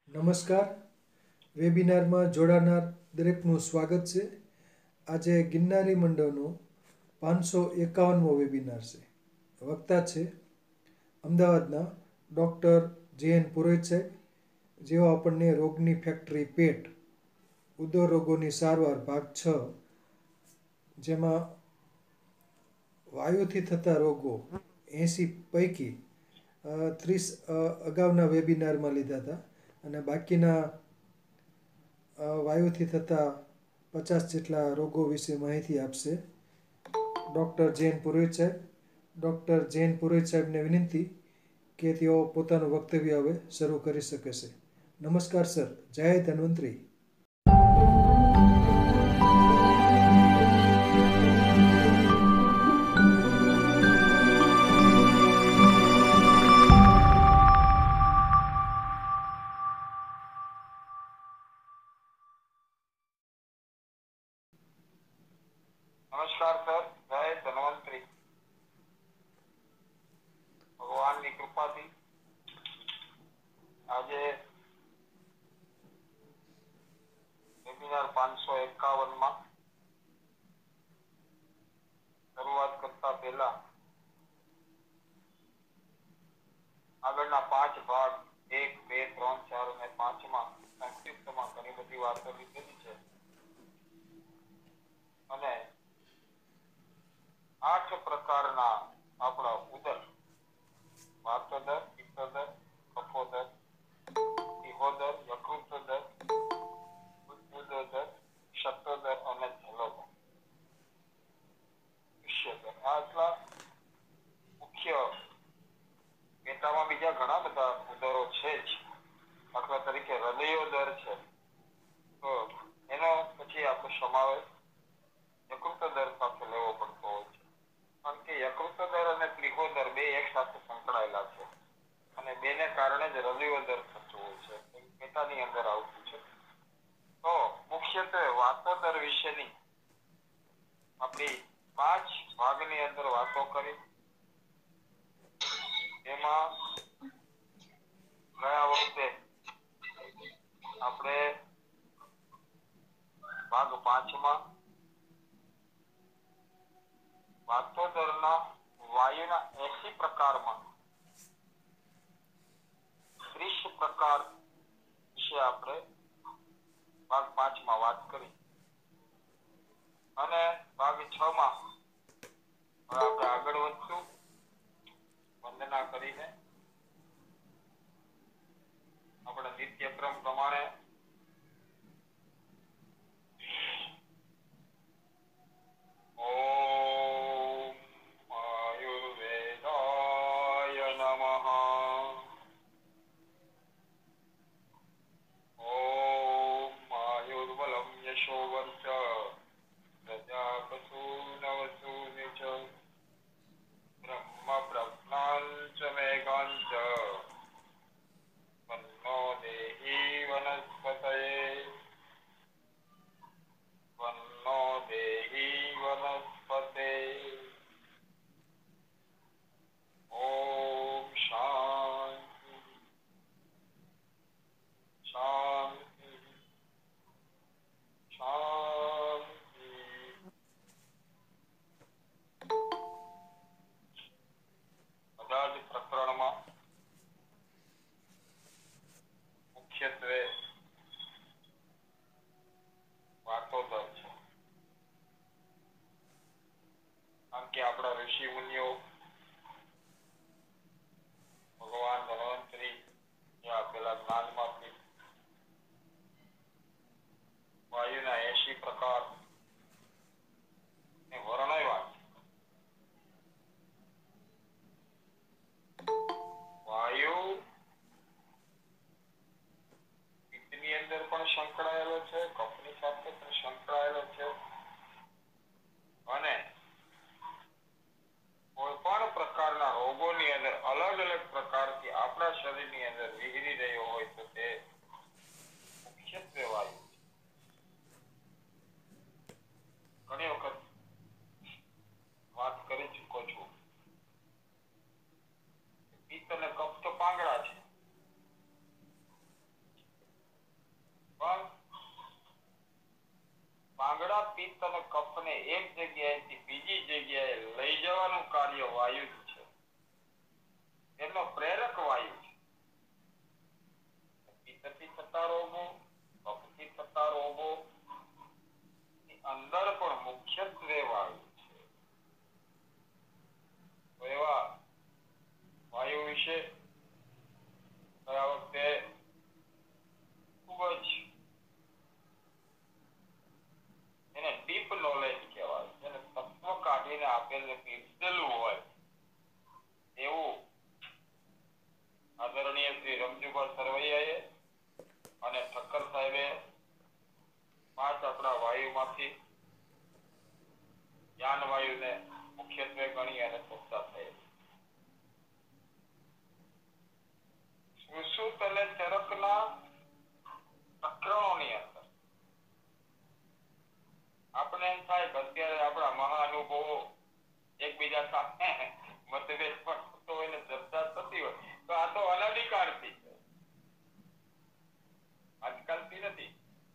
નમસ્કાર. વેબિનારમાં જોડાનાર દરેકનું સ્વાગત છે. આજે ગિરનારી મંડળનો 551મો વેબિનાર છે. વક્તા છે અમદાવાદના ડૉક્ટર જે.એન. પુરોહિત સાહેબ, જેઓ આપણને રોગની ફેક્ટરી પેટ, ઉદર રોગોની સારવાર ભાગ 6, જેમાં વાયુથી થતા રોગો 80 પૈકી 30 અગાઉના વેબિનારમાં લીધા હતા અને બાકીના વાયુથી થતા 50 જેટલા રોગો વિશે માહિતી આપશે ડૉક્ટર જે.એન. પુરોહિત સાહેબ. ડૉક્ટર જે.એન. પુરોહિત સાહેબને વિનંતી કે તેઓ પોતાનું વક્તવ્ય હવે શરૂ કરી શકે છે. નમસ્કાર સર. જય ધન્વંતરી. નમસ્કાર સર. જય ધન્વંતરી. ભગવાનની કૃપાથી આજે વેબિનાર 551માં શરૂઆત કરતા પહેલા આગળના 5 ભાગ 1, 2, 3, 4 અને 5માં સંક્ષિપ્તમાં ઘણી બધી વાતો લીધેલી છે અને 8 પ્રકારના આપણા ઉદર, વાતોદર, પિત્તોદર, કફોદર, ઇહોદર, યકૃતોદર, બુદ્બુદોદર, શક્તોદર અને જલોદર, વિષયોદર, આટલા મુખ્ય. પેટામાં બીજા ઘણા બધા ઉદરો છે જ. દાખલા તરીકે હૃદયોદર છે, તો એનો પછી આપણો સમાવેશ યકૃતોદર સાથે લેવો પડતો હોય છે, કારણ કે યકૃતોદર અને પ્લિહોદર બે એક સાથે સંકળાયેલા છે અને બેને કારણે જ હૃદયોદર થતું હોય છે, પેટાની અંદર આવતું છે. તો મુખ્યત્વે વાતોદર વિશેની આપણી 5 ભાગની અંદર વાતો કરી. એમાં ગયા વખતે આપણે ભાગ 5માં વાતોદરના વાયુના 80 પ્રકારમાં 30 પ્રકાર વિશે આપણે ભાગ 5માં વાત કરી અને ભાગ 6માં હવે આપણે આગળ વધશું. વંદના કરીને આપણે નિત્યક્રમ પ્રમાણે ઓમ આયુર્વેદાય નમઃ. ઓમ આયુર્બલમ યશોવર્ચ પ્રજાપસૂનવસુ નિચ બ્રહ્મ બ્રહ્માંચ મેઘાંચ વન્નો દેહી વનસ્પતયે વન્નો દેહી વનસ્પતે. ઓમ શાંતિ શાંતિ શાંતિ. બધા જ પ્રકરણમાં મુખ્યત્વે વાતોદર છે, કારણ કે આપણા ઋષિ મુનિઓ ભગવાન ધન્વંતરી જે આપેલા જ્ઞાનમાંથી વાયુના 80 પ્રકાર ને વર્ણવ્યા. વાયુ પિત્તની અંદર પણ સંકળાયેલો છે, કફની સાથે પણ સંકળાયેલો છે અને કોઈ પણ પ્રકારના રોગોની અંદર અલગ અલગ પ્રકારથી આપણા શરીરની અંદર વિહરી રહ્યો હોય તો તે મુખ્યત્વે વાયુ છે. ઘણી વખત વાત કરી ચૂકો છું. પિત્ત અને કફ તો પાંગડા છે, સઘળા પિત્ત અને કફને એક જગ્યાએથી બીજી જગ્યાએ લઈ જવાનું કાર્ય વાયુ જ છે. એનો પ્રેરક વાયુ છે. પિત્તથી થતા રોગો, કફથી થતા રોગો અંદર પણ મુખ્યત્વે વાયુ છે. તો એવા વાયુ વિશે ગયા વખતે ખૂબ જ એને ડીપ નોલેજ કહેવાય, એને તત્વ કાઢીને આપેલું પીરસેલું હોય એવું આદરણીય શ્રી રમજુભાઈ સરવૈયાએ અને ઠક્કર સાહેબે 5 આપણા વાયુમાંથી જ્ઞાન વાયુને મુખ્યત્વે ગણી અને ચર્ચા થઈ. સુષુપ્ત અને ચરકના પ્રકરણોની અંદર આપણે એમ થાય કે અત્યારે આપણા મહાનુભવો એકબીજા સાથે મતભેદ પણ થતો હોય ને ચર્ચા થતી હોય તો આ તો અનાદિકાળથી છે, આજકાલથી નથી.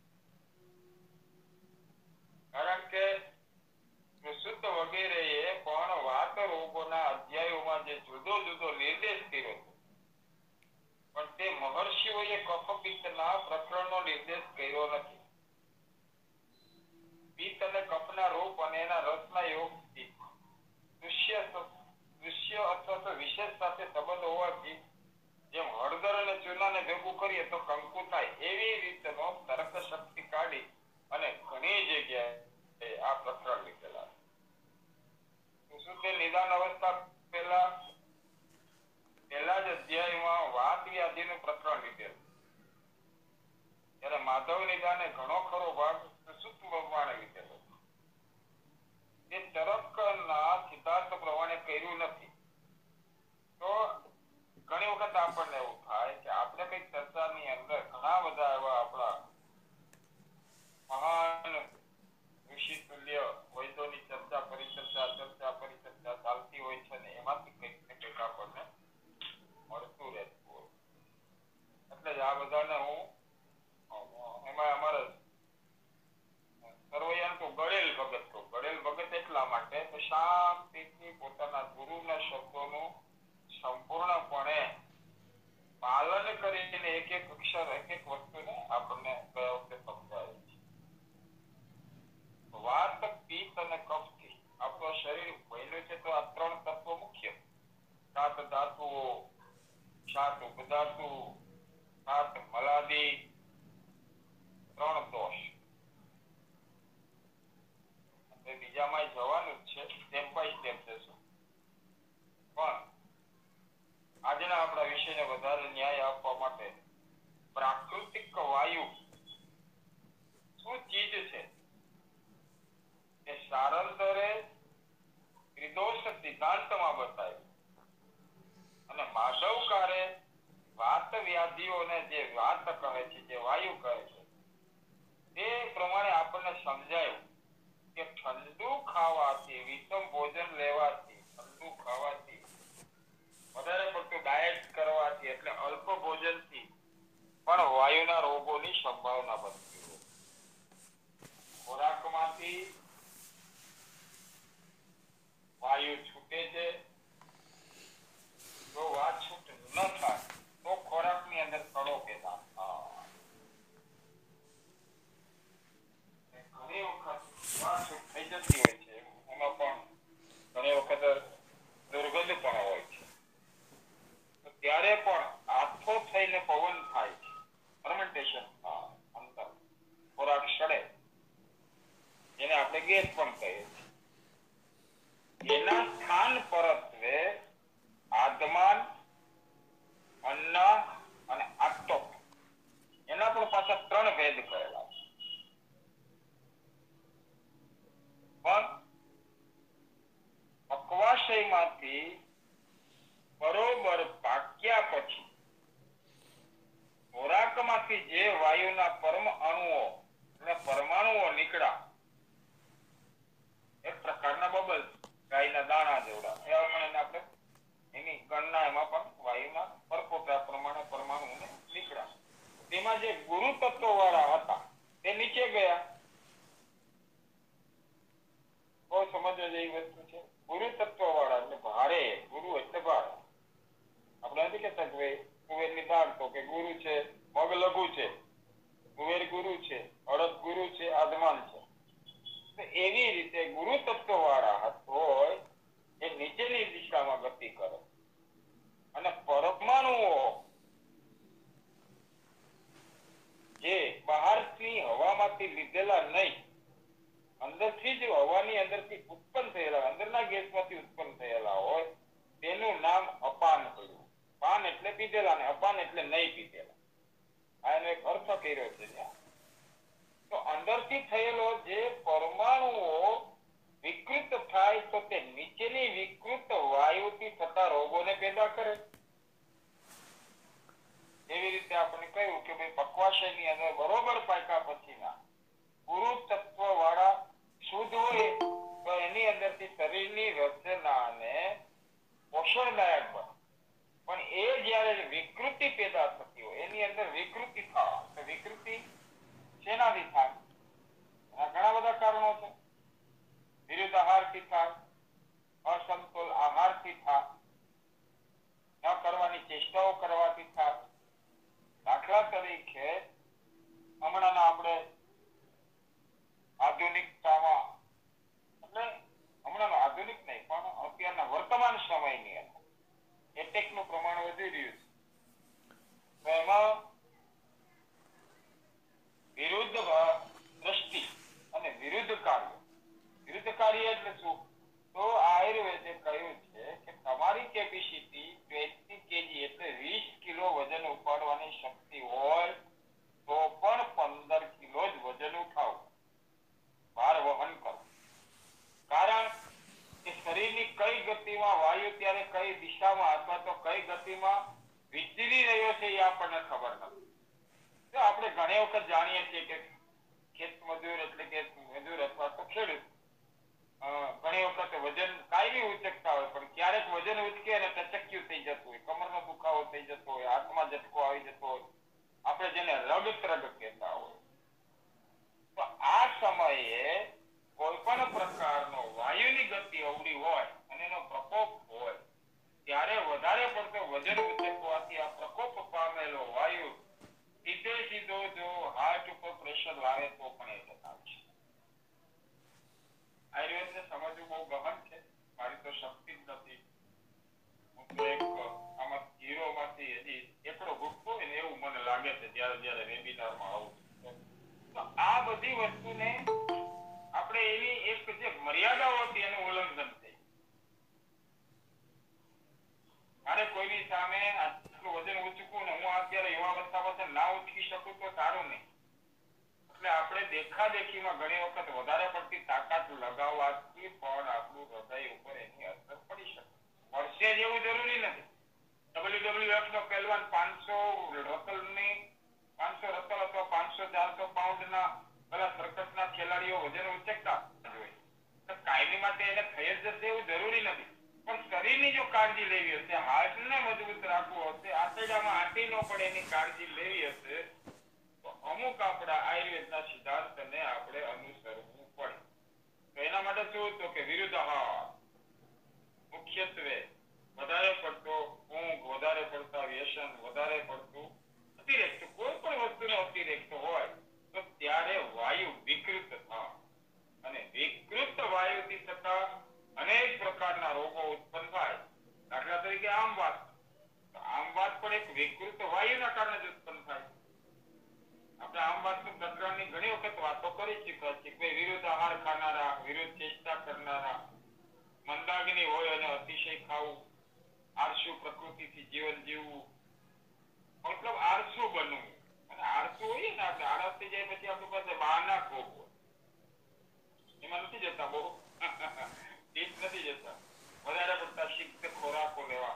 કારણ કે સુષુપ્ત વગેરેએ પણ વાત રોગોના અધ્યાયોમાં જે જુદો જુદો નિર્દેશ કર્યો પણ તે મહર્ષિઓએ કફપિત્તના પ્રકરણનો નિર્દેશ કર્યો નથી. પિત્ત અને કફના રૂપ અને એના રસના યોગથી દૃશ્ય અથવા તો વિશેષ સાથે સંબંધ હોવાથી જેમ હળદર અને ચૂનાને ભેગું કરીએ તો કંકુ થાય એવી રીતનો તર્ક શક્તિ કાઢી અને ઘણી જગ્યાએ આ પ્રકરણ લીધેલા. સુષુપ્ત નિદાન અવસ્થા પહેલા જ અધ્યાયમાં વાત વ્યાધિનું પ્રકરણ લીધેલું. ત્યારે માધવ નિદાને ઘણો ખરો ભાગ સુષુપ્ત પ્રમાણે લીધેલો. તે ચરકના સિદ્ધાંત પ્રમાણે કર્યું નથી. તો ઘણી વખત આપણને એવું થાય કે આપણે કઈક ચર્ચાની અંદર ઘણા બધા એવા આપણા મહાન ઋષિ તુલ્ય વૈદોની ચર્ચા પરિચર્ચા ચાલતી હોય છે ને એમાંથી કંઈક ને કંઈક આપણને મળતું રહેતું હોય. એટલે જ આ બધાને હું એમાં અમારે સરવૈયા તો ગળેલ ભગત કહું. ગળેલ ભગત એટલા માટે કે શાંતિથી પોતાના ગુરુના શબ્દોનું સંપૂર્ણપણે પાલન કરીને એક એક અક્ષર એક એક વસ્તુને આપણને ગયા વખતે સમજાવે છે. વાત પિત્ત અને કફથી આપણું શરીર બન્યું છે તો આ 3 તત્વો મુખ્ય: 7 ધાતુઓ, 7 ઉપધાતુ, 7 મલાદી, 3 દોષ. બીજામાં જવાનું જ છે, સ્ટેપ બાય સ્ટેપ જશું. પણ આજના આપણા વિષયને વધારે ન્યાય આપવા માટે પ્રાકૃતિક વાયુ શું ચીજ છે એ સારંતરે ત્રિદોષ સિદ્ધાંતમાં બતાવ્યું અને માધવકારે વાત વ્યાધિઓને જે વાત કહે છે, જે વાયુ કહે છે તે પ્રમાણે આપણને સમજાયું કે ઠંડુ ખાવાથી, વિષમ ભોજન લેવાથી, ઠંડુ ખાવાથી, વધારે પડતું ડાયટ કરવાથી એટલે અલ્પ ભોજનથી પણ વાયુના રોગોની સંભાવના બનતી હોય. ખોરાકમાંથી વાયુ છૂટે છે. જો વાત છૂટ ન થાય તો ખોરાકની અંદર કણો પેદા થાય. ઘણી વખત વાત છૂટ થઈ જતી હોય છે, એમાં પણ ઘણી વખત દુર્ગંધ પણ હોય છે. તો ત્યારે પણ આથો થઈને પવન થાય છે, ફર્મેન્ટેશન થાય, અંતર ખોરાક સડે, જેને આપણે ગેસ પણ કહીએ છીએ. એના સ્થાન પરત્વે આદમાન, અન્ન અને આત્તો એના પણ પાછા 3 ભેદ કરેલા છે. પણ અક્વાશયમાંથી બરોબર પાક્યા પછી ખોરાકમાંથી જે વાયુના પરમાણુઓ અને પરમાણુઓ નીકળ્યા એક પ્રકારના બબલ, ગાયના દાણા જેવડા, એવા પણ આપણે એની ગણના એમાં પણ વાયુના પરપોટા પ્રમાણે પરમાણુઓને નીકળ્યા. તેમાં જે ગુરુ તત્વો વાળા હતા તે નીચે ગયા જેવી વસ્તુ છે. ગુરુ તત્વ વાળા એટલે ભારે, ગુરુ એટલે ભારે. આપણે નથી કહેતા કે ભાઈ કુવેરની દાળ તો કે ગુરુ છે, મગ લઘુ છે, કુવેર ગુરુ છે, અડદ ગુરુ છે, આદમાન છે. તો એવી રીતે ગુરુ તત્વ વાળા હોય એ નીચેની દિશામાં ગતિ કરે અને પરમાણુઓ જે બહારથી હવામાંથી લીધેલા નહીં, અંદરથી જ હવાની અંદરથી ઉત્પન્ન થયેલા, અંદરના ગેસમાંથી ઉત્પન્ન થયેલા હોય તેનું નામ અપાન પડ્યું. પાન એટલે પીધેલા ને અપાન એટલે નહીં પીધેલા. આ એનો એક અર્થ કર્યો છે ત્યાં. તો અંદરથી થયેલો જે પરમાણુઓ વિકૃત થાય તો તે નીચેની વિકૃત વાયુથી થતા રોગોને પેદા કરે. એવી રીતે આપણે કહ્યું કે ભાઈ પક્વાશયની અંદર બરોબર પાક્યા પછીના ગુરુ તત્વ વાળા શુદ્ધ હોય તો એની અંદરથી શરીરની રચનાને પોષણદાયક બને. પણ એ જયારે વિકૃતિ પેદા થતી હોય એની અંદર વિકૃતિ થાય તો વિકૃતિ શેનાથી થાય? ઘણા બધા કારણો છે. વિરુદ્ધ આહારથી થાય, અસમતોલ આહારથી થાય, ન કરવાની ચેષ્ટાઓ કરવાથી થાય. દાખલા તરીકે હમણાંના આપણે આધુનિકતામાં એટલે હમણાં આધુનિક નહીં પણ અત્યારના વર્તમાન સમયની અંદર એટેકનું પ્રમાણ વધી રહ્યું છે. તો એમાં વિરુદ્ધ દ્રષ્ટિ અને વિરુદ્ધ કાર્ય એટલે શું? તો આયુર્વેદે કહ્યું છે કે તમારી કેપેસિટી 20 kg એટલે 20 કિલો વજન ઉપાડવાની શક્તિ હોય તો પણ 15 કિલો જ વજન ઉઠાવો, ભાર વહન કરો. કારણ કે શરીરની કઈ ગતિમાં વાયુ ત્યારે કઈ દિશામાં અથવા તો કઈ ગતિમાં વિચરી રહ્યો છે એ આપણને ખબર નથી. તો આપણે ઘણી વખત જાણીએ છીએ કે ખેત મજૂર એટલે કે મજૂર અથવા તો ખેડૂત ઘણી વખત વજન કાયમી ઉચકતા હોય પણ ક્યારેક વજન ઉચકે અને ટચક્યું થઈ જતું હોય, કમરનો દુખાવો થઈ જતો હોય, હાથમાં ઝટકો આવી જતો હોય, આપણે જેને રગત્રગ કહેતા હોય. તો આ સમયે કોઈ પણ પ્રકારનો વાયુની ગતિ અવળી હોય અને એનો પ્રકોપ હોય ત્યારે વધારે પડતો વજન ઉચકવાથી આ પ્રકોપ પામેલો વાયુ સીધો જો હાર્ટ ઉપર પ્રેશર લાવે તો પણ એ જતાવશે. આયુર્વેદને સમજવું બહુ ગહન છે. મારી તો શક્તિ જ નથી. હું તો એક આમાં હીરોમાંથી હજી એકડો ગુટકો હોય ને એવું મને લાગે છે જ્યારે વેબિનારમાં આવું. તો આ બધી વસ્તુને આપણે એની એક જે મર્યાદાઓ હતી એનું ઉલ્લંઘન થઈ. મારે કોઈની સામે આટલું વજન ઉચકવું ને હું અત્યારે યુવાવસ્થામાં ના ઉચકી શકું તો સારું નહીં. એટલે આપણે દેખાદેખીમાં ઘણી વખત વધારે પડતી તાકાત લગાવવાથી પણ આપણું હૃદય ઉપર એની અસર પડી શકે. વર્ષે જેવું જરૂરી નથી. WWF નો પહેલવાન 500 રતલ અથવા 500-400 પાઉન્ડના પેલા સર્કસના ખેલાડીઓ વજન ઉચકતા જોઈએ. કાયમી માટે એને થઈ જ જશે એવું જરૂરી નથી. પણ શરીરની જો કાળજી લેવી હશે, હાર્ટને મજબૂત રાખવું હશે, આંતરડામાં આંટી ન પડે એની કાળજી લેવી હશે તો અમુક આપણા આયુર્વેદના સિદ્ધાંતને આપણે અનુસરવું પડે. તો એના માટે શું તો કે વિરુદ્ધ આહાર, મુખ્યત્વે વધારે પડતો ઊંઘ, વધારે પડતા વ્યસન, વધારે પડતું અતિરેક, કોઈ પણ વસ્તુનો અતિરેક હોય તો ત્યારે વાયુ વિકૃત થાય અને વિકૃત વાયુથી થતા અનેક પ્રકારના રોગો ઉત્પન્ન થાય. દાખલા તરીકે આમ વાત પણ એક વિકૃત વાયુના કારણે જ ઉત્પન્ન થાય. આપણે આમ વાતનું પ્રકરણની ઘણી વખત વાતો કરી ચૂક્યા છીએ કે વિરુદ્ધ આહાર ખાનારા, વિરુદ્ધ ચેષ્ટા કરનારા, મંદાગ્નિ હોય અને અતિશય ખાવું, આળસુ પ્રકૃતિથી જીવન જીવવું, મતલબ આળસુ બનવું. અને આળસુ હોઈએ ને આપણે આળસ થઈ જાય પછી આપણી પાસે બહાના ખૂબ હોય, એમાં નથી જતા બહુ ડીપ નથી જતા. વધારે પડતા શીખ ખોરાકો લેવા,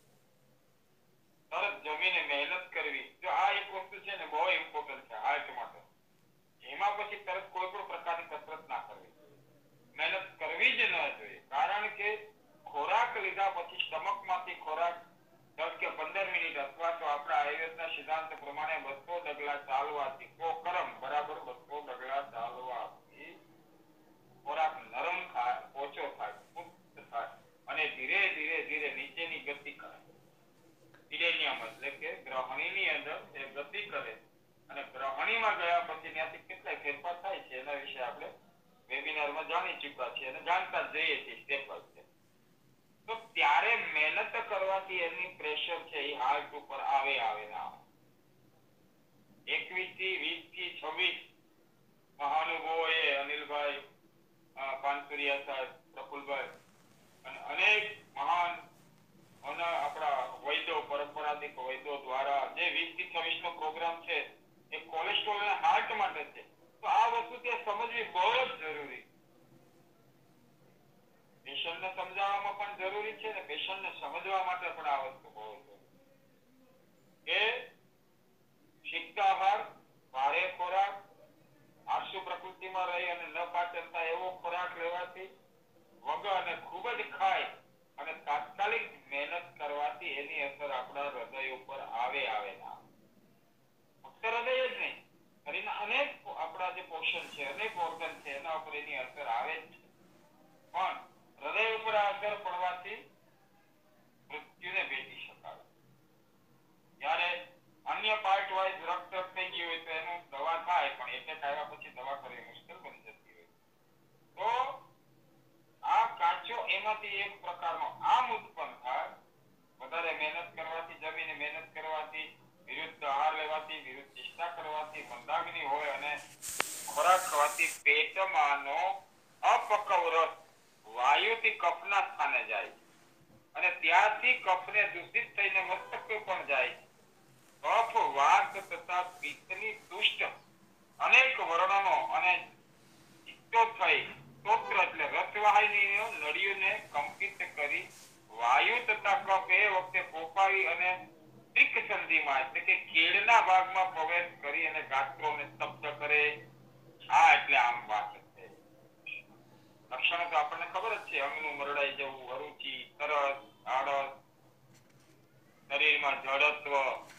તરત જમીને મહેનત કરવી. જો આ એક વસ્તુ છે ને બહુ ઇમ્પોર્ટન્ટ છે હાર્ટ માટે. એમાં પછી તરત કોઈ પણ પ્રકારની કસરત ના કરવી, મહેનત કરવી જ ન જોઈએ. કારણ કે ખોરાક લીધા પછી સ્ટમકમાંથી ખોરાક 10 કે 15 મિનિટ અથવા તો આપણા આયુર્વેદના સિદ્ધાંત પ્રમાણે 200 ડગલા ચાલવાથી કરમ બરાબર 200 ડગલા ચાલવાથી ખોરાક નરમ થાય, ઓછો થાય. ગયા પછી ત્યાંથી કેટલાય ફેરફાર થાય છે એના વિશે આપણે વેબિનારમાં જાણી ચૂક્યા છીએ અને જાણતા જ જઈએ છીએ સ્ટેપ બાય સ્ટેપ. તો ત્યારે મહેનત કરવાથી એની પ્રેશર છે એ હાર્ટ ઉપર આવે ના આવે. 21 થી 20 થી 26 મહાનુભાવોએ અનિલભાઈ પાનસુરિયા સાહેબ, પ્રફુલભાઈ અને અનેક મહાન આપણા વૈદ્યો, પરંપરાગત વૈદ્યો દ્વારા જે 20 થી 26 નો પ્રોગ્રામ છે એ કોલેસ્ટ્રોલ અને હાર્ટ માટે છે. તો આ વસ્તુ ત્યાં સમજવી બહુ જ જરૂરી. પેશન્ટને સમજાવવામાં પણ જરૂરી છે ને પેશન્ટને સમજવા માટે પણ આ વસ્તુ બહુ જરૂરી કે સિક્ત આહાર, ભારે ખોરાક, આળસુ પ્રકૃતિમાં રહી અને ન પાચનતા એવો ખોરાક લેવાથી વગર અને ખૂબ જ ખાય અને તાત્કાલિક મહેનત કરવાથી એની અસર આપણા હૃદય ઉપર આવે ના આવે. ફક્ત હૃદય જ નહીં, શરીરના અનેક આપણા જે પોર્શન છે, અનેક ઓર્ગન છે એના ઉપર એની અસર આવે જ છે. પણ હૃદય ઉપર આ અસર પડવાથી મૃત્યુને ભેટી શકાય. જ્યારે અન્ય પાર્ટ વાઇઝ રક્ત થઈ ગયું હોય તો એનું દવા થાય, પણ એટેક આવ્યા પછી દવા કરવી મુશ્કેલ બની જતી હોય. તો આ કાચો એમાંથી એક પ્રકારનો આમ ઉત્પન્ન થાય. વધારે મહેનત કરવાથી, જમીને મહેનત કરવાથી, વિરુદ્ધ આહાર લેવાથી, વિરુદ્ધ ચેષ્ટા કરવાથી, મંદાગ્નિ હોય અને ખોરાક ખાવાથી પેટમાંનો અપક્વ રસ વાયુથી કફના સ્થાને જાય અને ત્યાંથી કફને દૂષિત થઈને મસ્તક પણ જાય. કફ, વાત તથા પિત્તની દુષ્ટ અનેક વર્ણનો અને ચિત્તો થઈ સ્તોત્ર એટલે રસવાહિનીઓ નળીઓને કંપિત કરી વાયુ તથા કફ એ વખતે પોપાવી અને ત્રિક સંધિમાં એટલે કે કેળના ભાગમાં પ્રવેશ કરી અને ગાત્રોને સ્તબ્ધ કરે. આ એટલે આમ વાત છે. લક્ષણો તો આપણને ખબર જ છે. અંગનું મરડાઈ જવું, અરુચિ, તરસ, આળસ, શરીરમાં જડત્વ,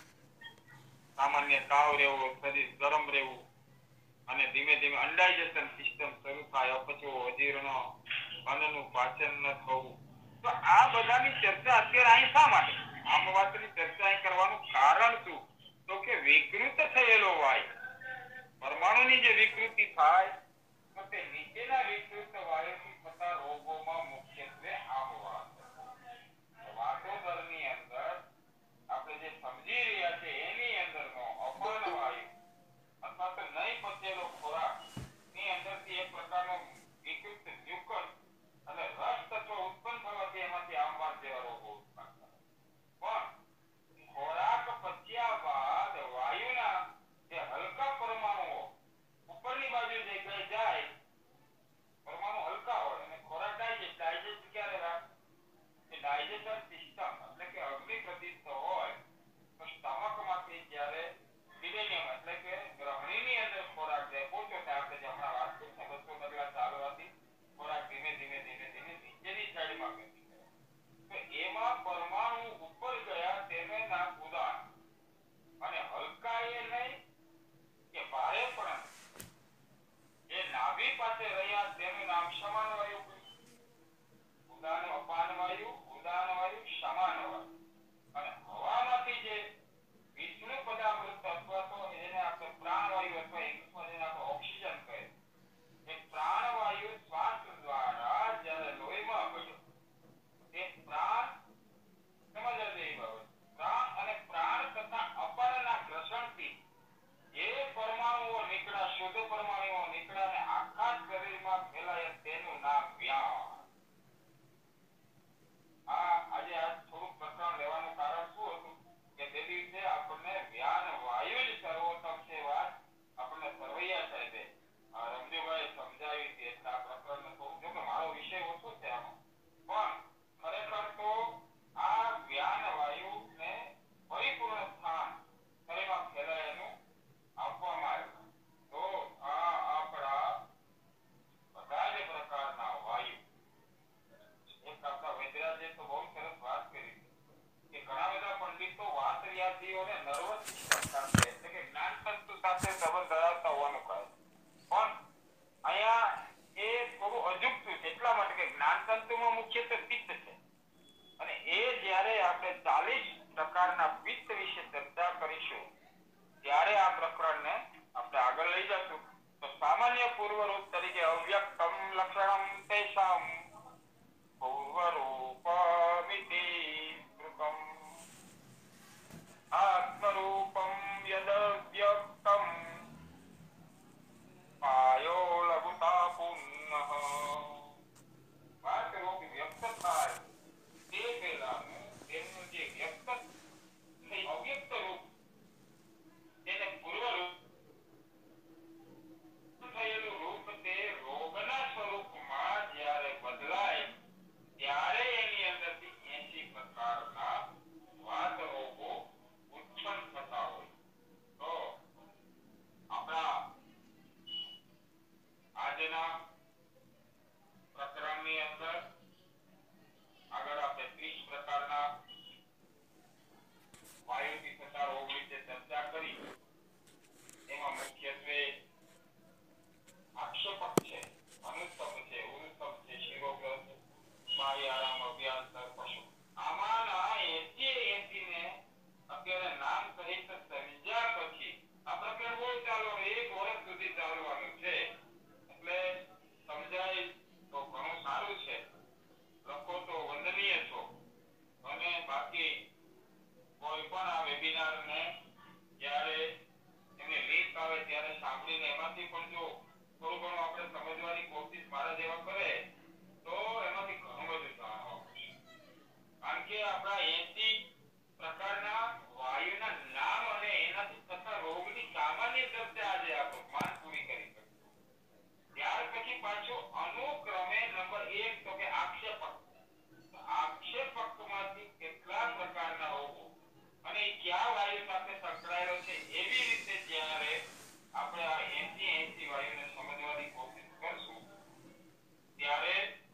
સામાન્ય તાવ રહેવો, શરીર ગરમ રહેવું અને ધીમે ધીમે અનડાઇજેશન સિસ્ટમ શરૂ થાય, અપચો, અજીર્ણ, અન્નનું પાચન ન થવું. તો આ બધાની ચર્ચા અત્યારે અહીં શા માટે? આમ વાતની ચર્ચા અહીં કરવાનું કારણ શું? તો કે વિકૃત થયેલો વાય પરમાણુની જે વિકૃતિ થાય તો તે નીચેના વિકૃત વાયુથી થતા રોગોમાં મુખ્યત્વે આમ વાતોદરની અંદર આપણે જે સમજી રહ્યા છે એની અંદરનો અપૂર્ણ વાયુ અથવા તો નહીં પચેલો ખોરાક ની અંદરથી એક પ્રકારનો વિકૃત મ્યુકસ અને રસ તત્વ ઉત્પન્ન થવાથી એમાંથી આમવાદ જેવા રોગો ઉત્પન્ન થાય. પણ ખોરાક પચ્યા બાદ વાયુના જે હલકા પરમાણુઓ ઉપરની બાજુ જે જાય પરમાણુ હલકા આગળના પ્રકરણની અંદર આગળ આપણે 30 પ્રકારના વાયુથી થતા રોગ વિશે ચર્ચા કરી. એમાં મુખ્યત્વે આક્ષેપક છે, અનુત્તમ છે, ઉત્તમ છે, શિરોગ્રસ્ત, બાહ્યારામ, અભ્યાસર, પશુ. આમાંના 80 ને અત્યારે નામ સહિત સમજ્યા પછી આ પ્રકરણ બહુ ચાલવાનું, 1 વર્ષ સુધી ચાલવાનું છે. એટલે સમજાય તો ઘણું સારું છે. લખો તો વંદનીય છો. અને બાકી કોઈ પણ આ વેબિનાર ને જ્યારે એની લિંક આવે ત્યારે સાંભળીને એમાંથી પણ જો થોડું ઘણું આપણે સમજવાની કોશિશ મારા જેવા કરે તો એમાંથી ઘણું બધું જાણવા મળશે. કારણ કે આપણા 80 પ્રકારના વાયુના નામ અને એનાથી થતા રોગની સામાન્ય ચર્ચા આજે આપણું જ્ઞાન પૂરી કરી શકીએ. ત્યાર પછી પાછો અનુક્રમે નંબર 1 તો કે આક્ષેપક. આક્ષેપકમાંથી કેટલા પ્રકારના રોગો અને કયા વાયુ સાથે સંકળાયેલો છે એવી રીતે જ્યારે આપણે આ 80 વાયુને સમજવાની કોશિશ કરશું ત્યારે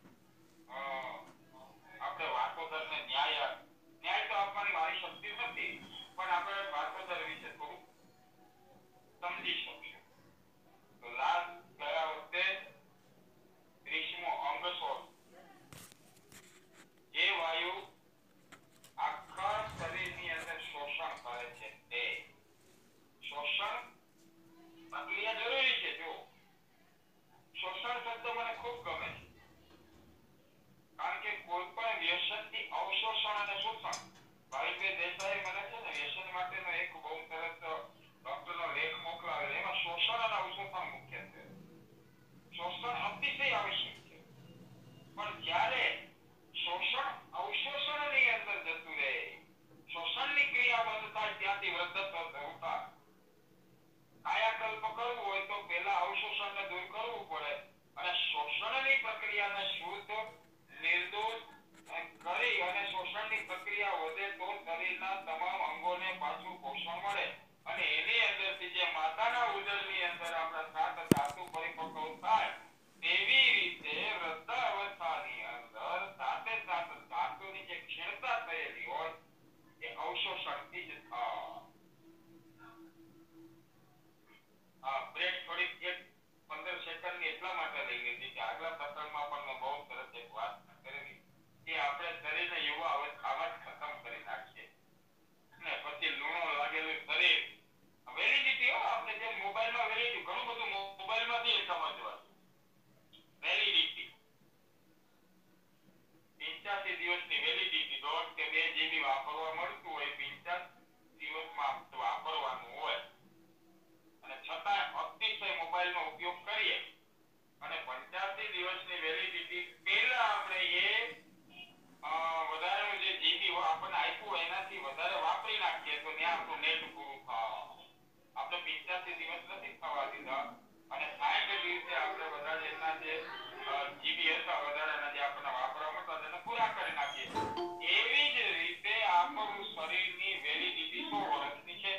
આપણે વાતોદરને ન્યાય તો આપવાની મારી શક્તિ નથી, પણ આપણે વાતોદર વિશે થોડું સમજી શકીશું. તો લાસ્ટ ગયા વખતે 30મો અંગસોળ જે વાયુ આખા શરીરની અંદર શોષણ કરે છે તે શોષણ પ્રક્રિયા જરૂરી છે. જો શોષણ શબ્દ મને ખૂબ ગમે છે, કારણ કે કોઈ પણ વ્યસનથી અવશોષણ અને શોષણ. ભાવિકભાઈ દેસાઈ મને છે ને વ્યસન માટેનો એક બહુ સરસ ડોક્ટરનો લેખ મોકલાવેલો, એમાં શોષણ અને અવશોષણ મુખ્ય છે. શોષણ અતિશય આવશ્યક છે, પણ જ્યારે શોષણ અવશોષણની અંદર જતું રહે, શોષણની ક્રિયા બંધ થાય ત્યાંથી વૃદ્ધત્વ શરૂ થાય. કાયાકલ્પ કરવું હોય તો પહેલા અવશોષણને દૂર કરવું પડે અને શોષણની પ્રક્રિયાને શુદ્ધ નિર્દોષ કરી અને શોષણની પ્રક્રિયા વધે તો શરીરના તમામ અંગોને પાછું પોષણ મળે અને એની અંદરથી જે માતાના ઉદરની અંદર આપણા 7 ધાતુ પરિપક્વ થાય તેવી રીતે વૃદ્ધાવસ્થાની અંદર 7 ધાતુની જે ક્ષીણતા થયેલી હોય એ અવશોષણથી જ થાય. બ્રેક થોડીક 15 સેકન્ડની એટલા માટે લઈ લીધી કે આગલા પ્રકરણમાં પણ મેં બહુ સરસ એક વાત કરેલી કે આપણે શરીરને યુવા અવસ્થામાં જ ખતમ કરી નાખીએ ને પછી લૂણો લાગેલું શરીર વેલિડિટી. આપણે જે મોબાઈલમાં વેલિડિટી ઘણું બધું મોબાઈલમાંથી સમજવાનું. વેલિડિટી 85 દિવસની વેલિડિટી, 1.5 કે 2 GB વાપરવા મળતું હોય, 85 દિવસમાં વાપરવાનું હોય અને છતાં અતિશય મોબાઈલનો ઉપયોગ કરીએ અને 85 દિવસની વેલિડિટી પહેલા આપણે એ વધારેનું જે જીબી આપણને આપ્યું હોય એનાથી વધારે વાપરી નાખીએ તો ત્યાં આપણું નેટ પૂરું થાય. આપણે 85 દિવસ નથી થવા દીધા અને 60 દિવસે આપણે વધારે એના જે જીબી હતા વધારાના જે આપણને વાપરવા મળતા તેને પૂરા કરી નાખીએ. એવી જ રીતે આપણું શરીરની વેલિડિટી 100 વર્ષની છે.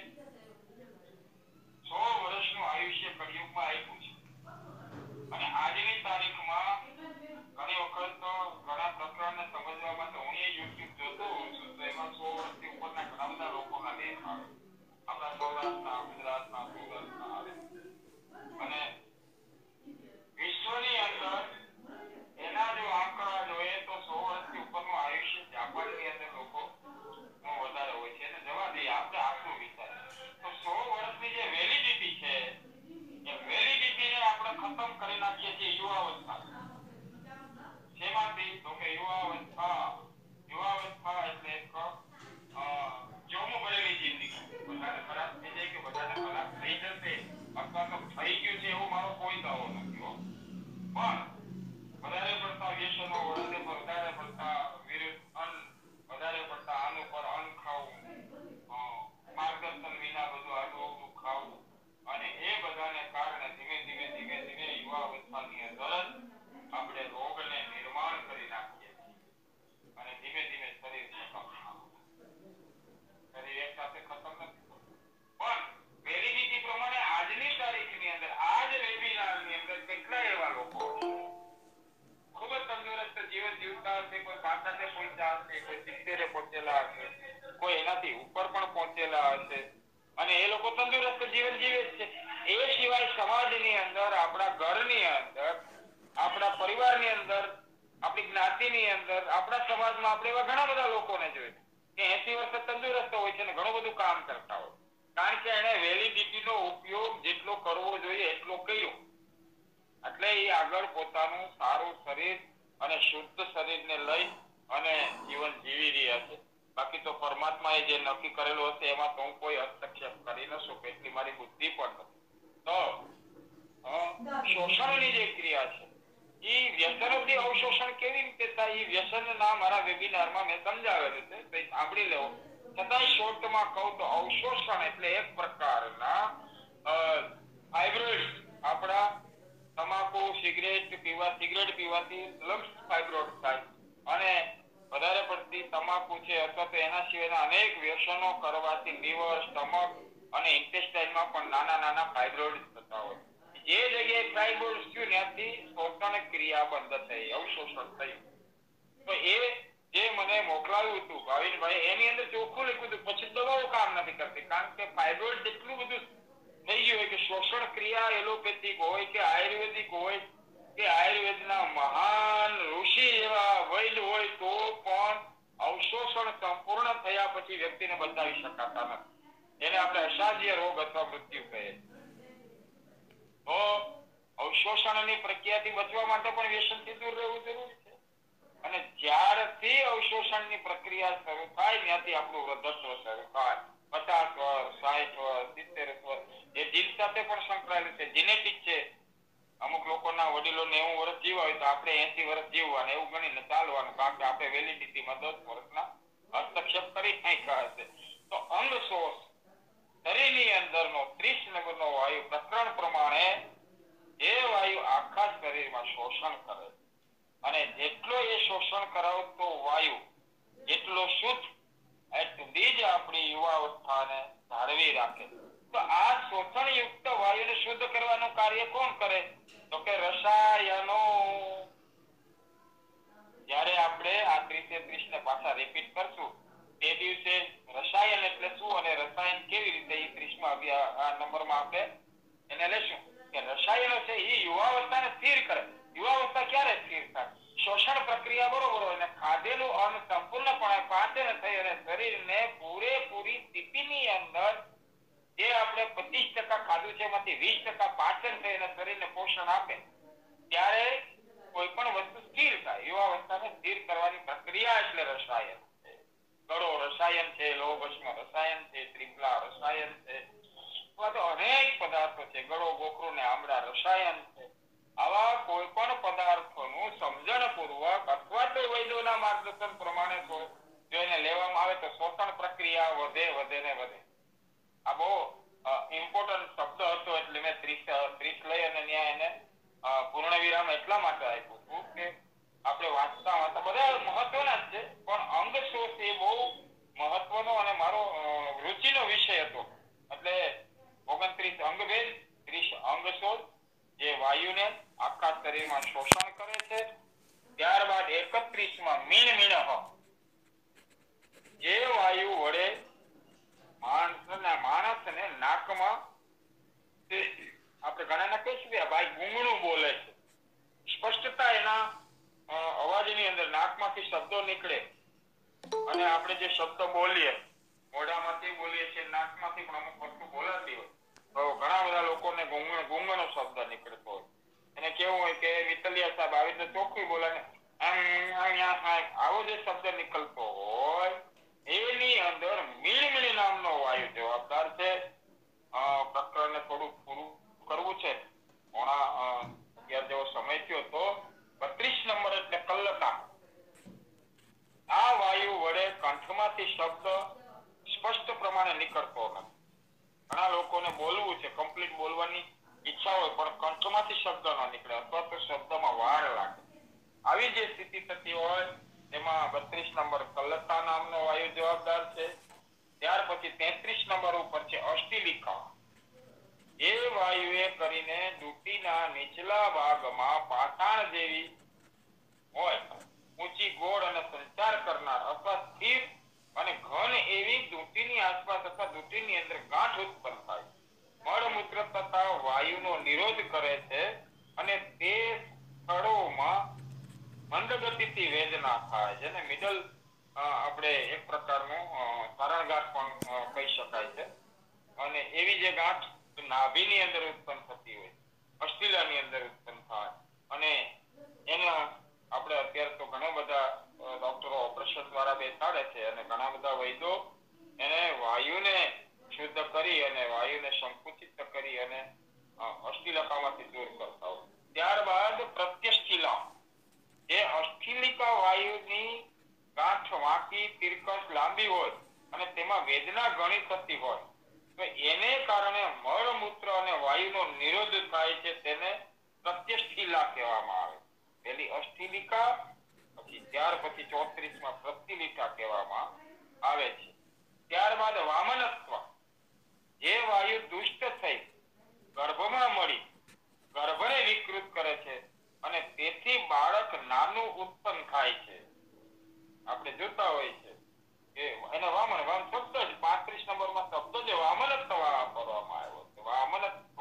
100 વર્ષનું આયુષ્ય કળિયુગમાં આપ્યું છે અને આજની તારીખમાં ઘણી વખત ઘણા પ્રકરણને સમજવા માટે હું YouTube જોતો હોઉં છું તો એમાં 100 વર્ષથી ઉપરના ઘણા બધા લોકોના લેખ આવે. આપણા સૌરાષ્ટ્રના, ગુજરાતના, સુરતના આવે અને વિશ્વની અંદર એના જો આંકડા જોઈએ તો 100 વર્ષથી ઉપરનું આયુષ્ય જાપાનની અંદર લોકો વધારે હોય છે. એને જવા દઈએ, આપણે આપણું વિચારીએ તો 100 વર્ષની જે વેલિડિટી છે એ વેલિડિટીને આપણે ખતમ કરી નાખીએ છીએ યુવાવસ્થા. શેમાંથી? તો કે યુવાવસ્થા એટલે એક જોમું ભરેલી જિંદગી. બધાને ખરાબ થઈ જાય કે બધાને ખરાબ થઈ જશે અથવા તો થઈ ગયું છે એવું મારો કોઈ દાવો નથી હો, પણ વધારે પડતા વ્યસનો, વધારે પડતા વધારે પડતા આનું પર અન્ન ખાવું, માર્ગદર્શન વિના બધું આડું ખાવું અને એ બધાને કારણે ધીમે ધીમે યુવાવસ્થાની અંદર આપણે રોગને નિર્માણ કરી નાખીએ અને ધીમે ધીમે શરીર ખતમ થાય. શરીર એક સાથે ખતમ નથી થતું, પણ વેલિડિટી પ્રમાણે આજની તારીખની અંદર આજ વેબિનારની અંદર કેટલા એવા લોકો હશે, કોઈ 70 પહોંચેલા હશે, કોઈ એનાથી ઉપર પણ પહોંચેલા હશે અને એ લોકો તંદુરસ્ત જીવન જીવે છે. એ સિવાય સમાજની અંદર, આપણા ઘરની અંદર, આપણા પરિવારની અંદર, આપણી જ્ઞાતિની અંદર, આપણા સમાજમાં આપણે એવા ઘણા બધા લોકોને જોઈએ કે 80 વર્ષ તંદુરસ્ત હોય છે અને ઘણું બધું કામ કરતા હોય, કારણ કે એને વેલિડિટીનો ઉપયોગ જેટલો કરવો જોઈએ એટલો કર્યો, એટલે એ આગળ પોતાનું સારું શરીર અને શુદ્ધ શરીરને લઈ અને જીવન જીવી રહ્યા છે. બાકી તો પરમાત્માએ જે નક્કી કરેલું હશે એમાં તો હું કોઈ હસ્તક્ષેપ કરી ન શકું, એટલી મારી બુદ્ધિ પણ નથી. તો શોષણની જે ક્રિયા છે એ વ્યસનોથી અવશોષણ કેવી રીતે થાય, એ વ્યસનના મારા વેબિનારમાં મેં સમજાવેલું છે, તો સાંભળી લેવો. છતાંય શોર્ટમાં કહું તો અવશોષણ એટલે એક પ્રકારના ફાઇબ્રોઇડ, આપણા તમાકુ સિગરેટ પીવાથી લંગ્સ ફાઇબ્રોઇડ થાય અને વધારે પડતી તમાકુ છે અથવા તો એના સિવાયના અનેક વ્યસનો કરવાથી લીવર, સ્ટમક અને ઇન્ટેસ્ટાઇનમાં પણ નાના નાના ફાઇબ્રોઇડ થતા હોય. જે જગ્યાએ ફાઇબ્રોઇડ થયું ત્યાંથી શોષણ ક્રિયા બંધ થઈ, અવશોષણ થયું. તો એ જે મને મોકલાવ્યું હતું ભાવિનભાઈ, એની અંદર ચોખ્ખું લખ્યું હતું, પછી દવાઓ કામ નથી કરતી, કારણ કે ફાઇબ્રોઇડ જેટલું બધું થઈ ગયું હોય કે શોષણ ક્રિયા એલોપેથિક હોય કે આયુર્વેદિક હોય કે આયુર્વેદના મહાન ઋષિ એવા વૈદ હોય તો પણ અવશોષણ સંપૂર્ણ થયા પછી વ્યક્તિને બચાવી શકાતા નથી. એને આપણે અસાધ્ય રોગ અથવા મૃત્યુ કહીએ. તો અવશોષણની પ્રક્રિયાથી બચવા માટે પણ વ્યસનથી દૂર રહેવું જરૂરી છે. અને જ્યારથી અવશોષણની પ્રક્રિયા શરૂ થાય ત્યાંથી આપણું વૃદ્ધત્વ શરૂ થાય. 50 વર્ષ, 60 વર્ષ, 70 વર્ષ, એ જીન સાથે પણ સંકળાયેલું છે, જીનેટિક છે. અમુક લોકોના વડીલો 90 વર્ષ જીવા હોય તો આપણે 80 વર્ષ જીવવાનું એવું ગણીને ચાલવાનું, કારણ કે આપણે વેલિડિટીમાં 10 વર્ષના હસ્તક્ષેપ કરી નાખ્યા હશે. તો અંગશોષ શરીરની અંદરનો 30 નંબરનો વાયુ પ્રકરણ પ્રમાણે એ વાયુ આખા શરીરમાં શોષણ કરે અને જેટલો એ શોષણ કરાવતો વાયુ જેટલો શુદ્ધ એટલી જ આપણી યુવાવસ્થાને જાળવી રાખે. તો આ શોષણયુક્ત વાયુને શુદ્ધ કરવાનું કાર્ય કોણ કરે? તો કે રસાયણો. જ્યારે આપણે આ 30 ને પાછા રિપીટ કરશું તે દિવસે રસાયણ એટલે શું અને રસાયણ કેવી રીતે એ 30માં આ નંબરમાં આપણે એને લેશું કે રસાયણો છે એ યુવાવસ્થાને સ્થિર કરે. યુવાવસ્થા ક્યારે સ્થિર થાય? શોષણ પ્રક્રિયા બરોબર હોય અને ખાધેલું અન્ન સંપૂર્ણપણે પાચન થઈ અને શરીરને પૂરેપૂરી સ્થિતિની અંદર જે આપણે 25% ખાધું છે એમાંથી 20% પાચન થઈ અને શરીરને પોષણ આપે ત્યારે કોઈ પણ વસ્તુ સ્થિર થાય. યુવાવસ્થાને સ્થિર કરવાની પ્રક્રિયા એટલે રસાયણ છે. ગળો રસાયણ છે, લોહભસ્મ રસાયણ છે, ત્રિફલા રસાયણ છે, તો અનેક પદાર્થો છે. ગળો, ગોખરું ને આમળા રસાયણ છે. આવા કોઈ પણ પદાર્થોનું સમજણપૂર્વક અથવા તો વૈદ્યોના માર્ગદર્શન પ્રમાણે જો એને લેવામાં આવે તો શોષણ પ્રક્રિયા વધે ને વધે. આ બહુ ઇમ્પોર્ટન્ટ શબ્દ હતો એટલે મેં 30 લઈ અને ત્યાં એને પૂર્ણ વિરામ એટલા માટે આપ્યું હતું કે આપણે વાંચતા બધા મહત્વના જ છે, પણ અંગશોષ એ બહુ મહત્વનો અને મારો રુચિનો વિષય હતો. એટલે 29 અંગભેદ, 30 અંગશોષ જે વાયુને આખા શરીરમાં શોષણ કરે છે. ત્યારબાદ 31માં મીણ જે વાયુ વડે માણસને નાકમાં આપણે ઘણાને કહીશું કે ભાઈ ગુંગણું બોલે છે. સ્પષ્ટતા એના અવાજની અંદર નાકમાંથી શબ્દો નીકળે અને આપણે જે શબ્દ બોલીએ મોઢામાંથી બોલીએ છીએ, નાકમાંથી પણ અમુક વસ્તુ બોલાતી હોય તો ઘણા બધા લોકોને ગુંગણો શબ્દ નીકળતો હોય. એને કેવું હોય કે મિતલિયા સાહેબ આવી રીતે ચોખ્ખું બોલે ને આવો જે શબ્દ નીકળતો હોય એની અંદર મીણ નામનો વાયુ જવાબદાર છે. પ્રકરણને થોડું પૂરું કરવું છે. 11 જેવો સમય થયો તો 32 નંબર એટલે કલ્લકા. આ વાયુ વડે કંઠમાંથી શબ્દ સ્પષ્ટ પ્રમાણે નીકળતો નથી. ઘણા લોકોને બોલવું છે, કમ્પ્લીટ બોલવાની ઈચ્છા હોય પણ કંઠમાંથી શબ્દ ન નીકળે અથવા તો શબ્દમાં વાર લાગે. આવી જે સ્થિતિ થતી હોય એમાં 32 નંબર કલ્લકા નામનો વાયુ જવાબદાર છે. ત્યાર પછી 33 નંબર ઉપર છે અષ્ટિલિકા. એ વાયુએ કરીને દુટીના નીચલા ભાગમાં પાષાણ જેવી હોય ઊંચી પારદર્શી ગોળ અને સંચાર કરનાર અથવા સ્થિર અને ઘન એવી દૂધીની આસપાસ અથવા દૂધીની અંદર ગાંઠ ઉત્પન્ન થાય. મળમૂત્ર તથા વાયુનો નિરોધ કરે છે અને તે સ્થળોમાં મંદગતિથી વેદના થાય, જેને મિડલ આપણે એક પ્રકારનું તારણગાંઠ પણ કહી શકાય છે. અને એવી જે ગાંઠ નાભીની અંદર ઉત્પન્ન થતી હોય, અસ્થિલાની અંદર ઉત્પન્ન થાય અને એના આપણે અત્યારે તો ઘણા બધા ડોક્ટરો ઓપરેશન દ્વારા બેસાડે છે અને ઘણા બધા વૈદ્યો એને વાયુને શુદ્ધ કરી અને વાયુને સંકુચિત કરી અને અસ્થિલકામાંથી દૂર કરતા હોય. ત્યારબાદ પ્રત્યસ્થિલા, જે અસ્થિલિકા વાયુની ગાંઠ વાંકી તિરકસ લાંબી હોય અને તેમાં વેદના ઘણી થતી હોય તો એને કારણે મળમૂત્ર અને વાયુનો નિરોધ થાય છે, તેને પ્રત્યસ્થિલા કહેવામાં આવે. પેલી અસ્થિલિકા, પછી ત્યાર પછી 34માં પ્રતિલિકા કહેવામાં આવે છે. ત્યારબાદ વામનત્વ, જે વાયુ દુષ્ટ થઈ ગર્ભમાં મળી ગર્ભને વિકૃત કરે છે અને તેથી બાળક નાનું ઉત્પન્ન થાય છે. આપણે જોતા હોય છે કે એને વામન શબ્દ જ 35 નંબરમાં શબ્દ જ વામનત્વ વાપરવામાં આવ્યો છે. વામનત્વ,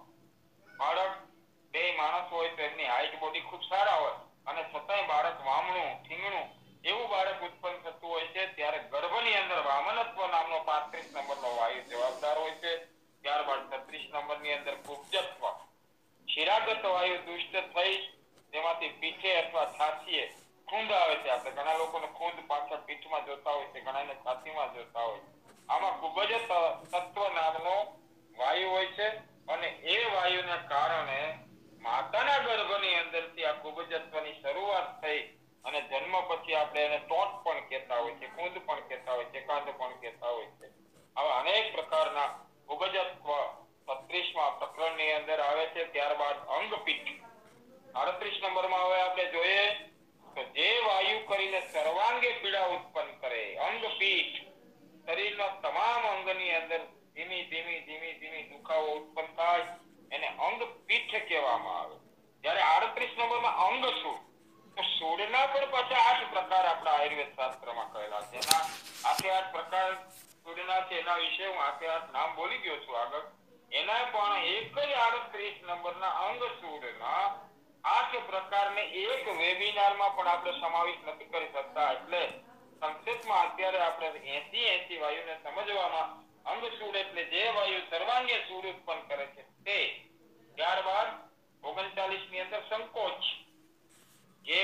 બાળક બે માણસ હોય તો એમની હાઈટ બોડી ખૂબ સારા હોય અને છતાંય બાળક વામણું ઠીંગણું એવું બાળક ઉત્પન્ન થતું હોય છે, ત્યારે ગર્ભની અંદર વામનત્વ નામનો 35 નંબરનો વાયુ જવાબદાર હોય છે. ત્યારબાદ 36 નંબરની અંદર કુબ્જત્વ, શિરાગત વાયુ દુષ્ટ થઈ તેમાંથી પીઠે અથવા છાતીએ ખૂંદ આવે છે. આપણે ઘણા લોકોને ખૂંદ પાછળ પીઠમાં જોતા હોય છે, ઘણાને છાતીમાં જોતા હોય. આમાં કુબજ તત્વ નામનો વાયુ હોય છે અને એ વાયુને કારણે માતાના ગર્ભની અંદરથી આ કુબજત્વની શરૂઆત થઈ અને જન્મ પછી આપણે એને ટોટ પણ કહેતા હોય છે, કુંદ પણ કહેતા હોય છે, કાંદ પણ કહેતા હોય છે. આવા અનેક પ્રકારના કુબજત્વ 36માં પ્રકરણની અંદર આવે છે. ત્યારબાદ અંગપીઠ 38 નંબરમાં હવે આપણે જોઈએ તો જે વાયુ કરીને સર્વાંગે પીડા ઉત્પન્ન કરે, અંગપીઠ, શરીરના તમામ અંગની અંદર ધીમી ધીમી દુખાવો ઉત્પન્ન થાય, એને અંગપીઠ કહેવામાં આવે. જ્યારે 38 નંબરમાં અંગસૂળ, તો સૂળના પણ પાછા 8 પ્રકાર આપણા આયુર્વેદ શાસ્ત્રમાં કહેલા છે. એના 8 પ્રકાર સૂળના છે, એના વિશે હું 8 નામ બોલી ગયો છું આગળ. એના પણ એક જ 38 નંબરના અંગસૂળના 8 પ્રકારને એક વેબિનારમાં પણ આપણે સમાવેશ નથી કરી શકતા. એટલે સંક્ષેપમાં અત્યારે આપણે 80 વાયુને સમજવામાં અંગસૂળ એટલે જે વાયુ સર્વાંગે સૂળ ઉત્પન્ન કરે છે તે. ત્યારબાદ 39 ની અંદર સંકોચ, જે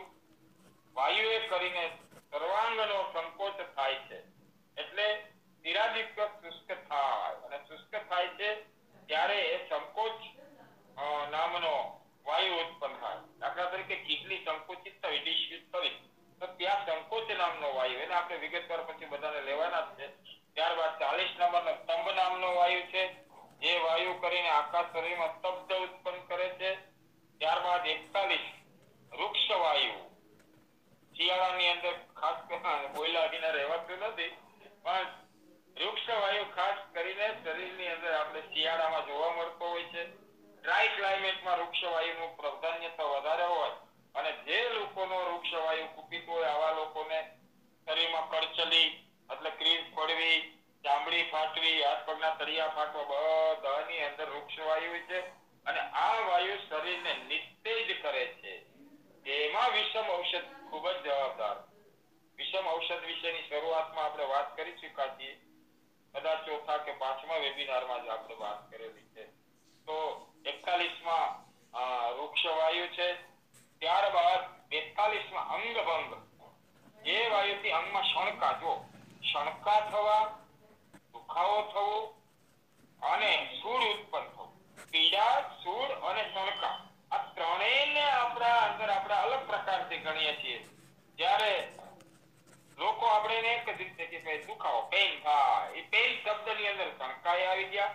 વાયુએ કરીને સર્વાંગનો સંકોચ થાય છે એટલે શિરાદિક શુષ્ક થાય અને શુષ્ક થાય છે ત્યારે એ સંકોચ નામનો વાયુ ઉત્પન્ન થાય. દાખલા તરીકે કિડની સંકોચિત થવી, ડિસ્યુઝ થવી, તો ત્યાં સંકોચ નામનો વાયુ, એને આપણે વિગતવાર પછી બધાને લેવાના જ છે. ત્યારબાદ 40 નંબરનો સ્તંભ નામનો વાયુ છે, જે વાયુ કરીને આખા શરીરમાં સ્તબ્ધ ઉત્પન્ન કરે છે. ત્યારબાદ 41 વૃક્ષ વાયુ, શિયાળાની અંદર ખાસ બોયલા વિના રહેવાતું નથી, પણ વૃક્ષ વાયુ ખાસ કરીને શરીરની અંદર આપણે શિયાળામાં જોવા મળતો હોય છે. ડ્રાય ક્લાઇમેટમાં વૃક્ષ વાયુનું પ્રાધાન્યતા વધારે હોય અને જે લોકોનો વૃક્ષ વાયુ કુપિત હોય આવા લોકોને શરીરમાં કળચલી એટલે ક્રીઝ પડવી, ચામડી ફાટવી, હાથ પગના તળિયા ફાટવા, બધાની અંદર વૃક્ષ વાયુ છે અને આ વાયુ શરીરને નિસ્તેજ કરે છે. એમાં વિષમ ઔષધ ખૂબ જ જવાબદાર. વિષમ ઔષધ વિશેની શરૂઆતમાં આપણે વાત કરી ચૂક્યા છીએ, કદાચ 4થા કે 5મા વેબિનારમાં જ આપણે વાત કરેલી છે. તો 41માં વૃક્ષ વાયુ છે. ત્યારબાદ 42માં અંગભંગ, જે વાયુથી અંગમાં શણકા, જો શણકા થવા, દુખાવો થવો અને સૂળ ઉત્પન્ન થવું, પીડા, સૂળ અને શણકા, આ ત્રણેયને આપણા અંદર આપણે અલગ પ્રકારથી ગણીએ છીએ. જ્યારે લોકો આપણે એને એક જ રીતે કે ભાઈ દુખાવો, પેઇન થાય, એ પેઇન શબ્દની અંદર શણકાય આવી ગયા,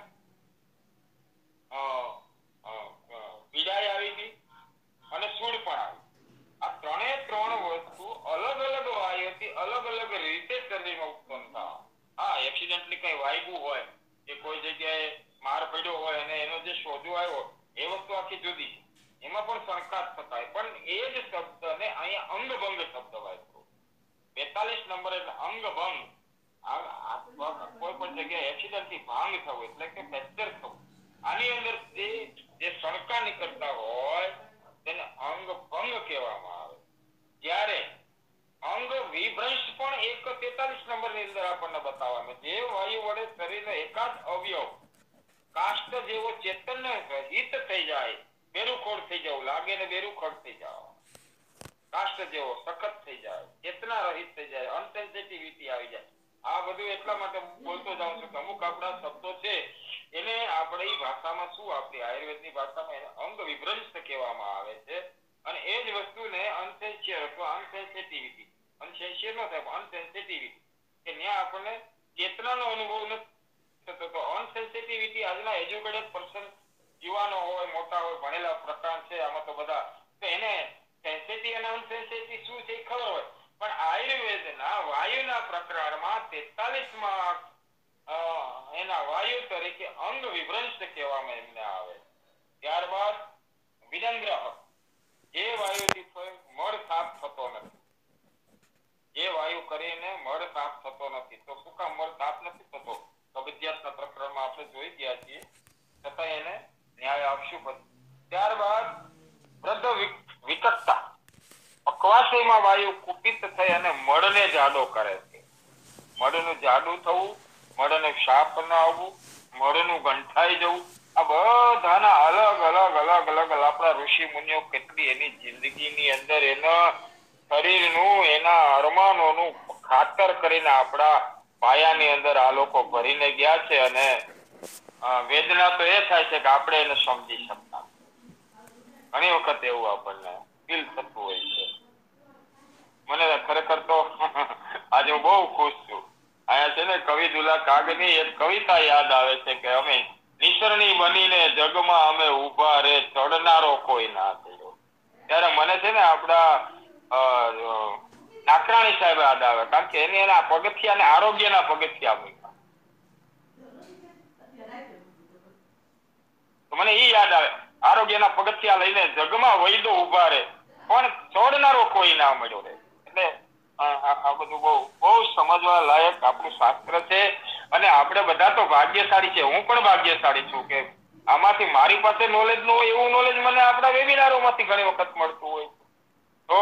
પીડાય આવી ગઈ અને સૂળ પણ આવી. આ ત્રણ વસ્તુ અલગ અલગ વાયુથી અલગ અલગ રીતે શરીરમાં ઉત્પન્ન થાય. હા, એક્સિડન્ટલી કઈ વાગ્યું હોય કે કોઈ જગ્યાએ માર પડ્યો હોય અને એનો જે સોજો આવ્યો એ વસ્તુ આખી જુદી છે. એમાં પણ સણકા જ થતા હોય, પણ એ જ શબ્દને અહીંયા અંગભંગ શબ્દ વાપરો. 42 નંબર એટલે અંગભંગ. કોઈ પણ જગ્યાએ એક્સિડન્ટ થી ભાંગ થવું એટલે કે ફ્રેક્ચર થવું. આની અંદર જે સણકા નીકળતા હોય તેને અંગભંગ કહેવામાં આવે. જ્યારે અંગ વિભ્રંશ પણ એક 43 નંબર ની અંદર આપણને બતાવવામાં, જે વાયુ વડે શરીરનો એકાદ અવયવ કાષ્ટ જેવો ચેતન રહિત થઈ જાય, બેરુખોડ થઈ જવું લાગે ને બેરુખોડ થઈ જાવ, કાષ્ટ જેવો સખત થઈ જાય, ચેતના રહિત થઈ જાય, અનસેન્સિટિવિટી આવી જાય. આ બધું એટલા માટે બોલતો જાઉં છું કે અમુક આપણા શબ્દો છે એને આપણી ભાષામાં શું, આપણી આયુર્વેદની ભાષામાં એને અંગ વિભ્રંશ કહેવામાં આવે છે. અને એ જ વસ્તુને અનસેન્સિયર અથવા અનસેન્સિટિવિટી, અનસેન્સિયર નો થાય અનસેન્સિટિવિટી, કે ત્યાં આપણને ચેતનાનો અનુભવ નથી થતો. તો અનસેન્સિટિવિટી આજના એજ્યુકેટેડ પર્સન, યુવાનો હોય, મોટા હોય, ભણેલા પ્રકાર છે આમાં તો બધા, તો એને સેન્સિટિવ અને અનસેન્સિટિવ શું છે ખબર હોય. પણ આયુર્વેદના વાયુના પ્રકરણમાં 43માં એના વાયુ તરીકે અંગ વિભ્રંશ કહેવામાં એમને આવે. ત્યારબાદ વિનંગ્રહ, જે વાયુથી મળ સાફ થતો નથી, જે વાયુ કરીને મળ સાફ થતો નથી. તો શું કામ મળ સાફ નથી થતો? કબજિયાતના પ્રકરણમાં આપણે જોઈ ગયા છીએ, છતાં એને ન્યાય આપશું પછી. ત્યારબાદ વૃદ્ધ વિકટતા, પક્વાશયમાં વાયુ કુપિત થઈ અને મળને જાડો કરે છે. મળનું જાડું થવું, મળને સાફ ન આવવું, મળનું ગંઠાઈ જવું, આ બધાના અલગ અલગ અલગ અલગ આપણા ઋષિ મુનિઓ કેટલી એની જિંદગીની અંદર એના શરીરનું, એના અરમાનોનું ખાતર કરીને આપણા પાયાની અંદર આ લોકો ભરીને ગયા છે. અને વેદના તો એ થાય છે કે આપણે એને સમજી શકતા. ઘણી વખત એવું આપણને ફીલ થતું હોય છે. મને ખરેખર તો આજે હું બહુ ખુશ છું. અહીંયા છે ને કવિ દુલા કાગની એક કવિતા યાદ આવે છે કે અમે નિસરણી બનીને જગમાં અમે ઉભા રે, ચડનારો કોઈ ના થયો. ત્યારે મને છે ને આપણા નાકરાણી સાહેબ યાદ આવે, કારણ કે એના પગથિયા ને આરોગ્યના પગથિયા મૂક્યા. તો મને એ યાદ આવે, આરોગ્યના પગથિયા લઈને જગમાં વૈદો ઉભા રહે પણ છોડનારો કોઈ ના મળ્યો રહે. એટલે આ બધું બહુ બહુ સમજવા લાયક આપણું શાસ્ત્ર છે. અને આપણે બધા તો ભાગ્યશાળી છે. હું પણ ભાગ્યશાળી છું કે આમાંથી મારી પાસે નોલેજ ન હોય એવું નોલેજ મને આપણા વેબિનારોમાંથી ઘણી વખત મળતું હોય. તો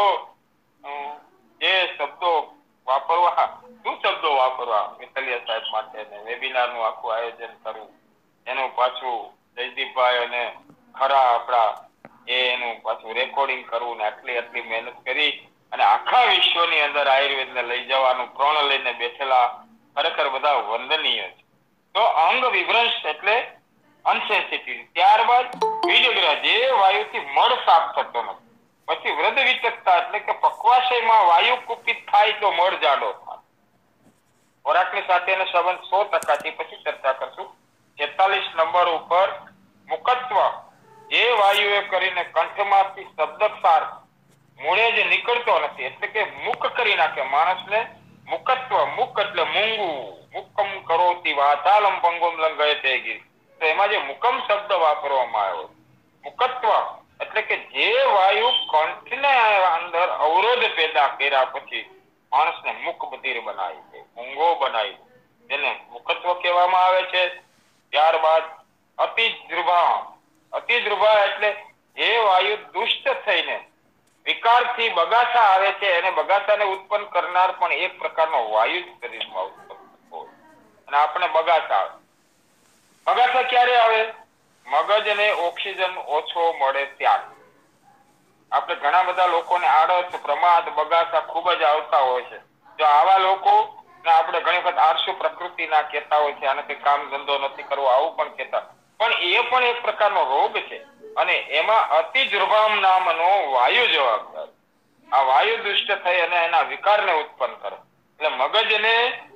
જે શબ્દો વાપરવા, શું શબ્દો વાપરવા મિત્તલિયા સાહેબ માટે વેબિનારનું આખું આયોજન કરવું, એનું પાછું જયદીપભાઈ અને ખરા આપણા એનું પાછું રેકોર્ડિંગ કરવું ને આટલી મહેનત કરી અને આખા વિશ્વની અંદર આયુર્વેદને લઈ જવાનું પ્રણ લઈને બેઠેલા ખરેખર બધા વંદનીય છે. તો અંગ વિભ્રંશ એટલે અનસેન્સિટિવ. ત્યારબાદ વિડગ્રહ, જે વાયુથી મળ સાફ થતો નથી. પછી વૃદ્ધ વિચકતા એટલે કે પક્વાશયમાં વાયુ કુપિત થાય તો મળ જાડો થાય. ખોરાકની સાથેનો સંબંધ 100% થી પછી ચર્ચા કરશું. 46 નંબર ઉપર મુકત્વ, જે વાયુએ કરીને કંઠમાંથી શબ્દક્ષાર મૂળે જ નીકળતો નથી, એટલે કે મુક કરી નાખે માણસને. મુકત્વ, મુક એટલે મૂંગું, મુકમ કરોતિ વાચાલમ પંગુમ લંઘયતે ગિરિ. તો એમાં જે મુકમ શબ્દ વાપરવામાં આવ્યો, મુકત્વ એટલે કે જે વાયુ કંઠને અંદર અવરોધ પેદા કર્યા પછી માણસને મુક બધિર બનાવી છે, મૂંગો બનાવી, તેને મુકત્વ કહેવામાં આવે છે. ત્યારબાદ અતિદ્રુભા, અતિદ્રુભા એટલે જે વાયુ દુષ્ટ થઈને વિકારથી બગાસા આવે છે, અને બગાસાને ઉત્પન્ન કરનાર પણ એક પ્રકારનો વાયુ શરીરમાં ઉત્પન્ન થતો હોય. અને આપણે બગાસા આવે. બગાસા ક્યારે આવે? મગજને ઓક્સિજન ઓછો મળે ત્યારે. આપણે ઘણા બધા લોકોને આળસ, પ્રમાદ, બગાસા ખૂબ જ આવતા હોય છે. જો આવા લોકો આપણે ઘણી વખત આળસુ પ્રકૃતિના કહેતા હોય છે, આનાથી કામ ધંધો નથી કરવો આવું પણ કહેતા, પણ એ પણ એક પ્રકારનો રોગ છે. અને એમાં અતિદ્રુભામ નામનો વાયુ જવાબદાર. આ વાયુ દુષ્ટ થઈ અને એના વિકારને ઉત્પન્ન કરે. એટલે મગજને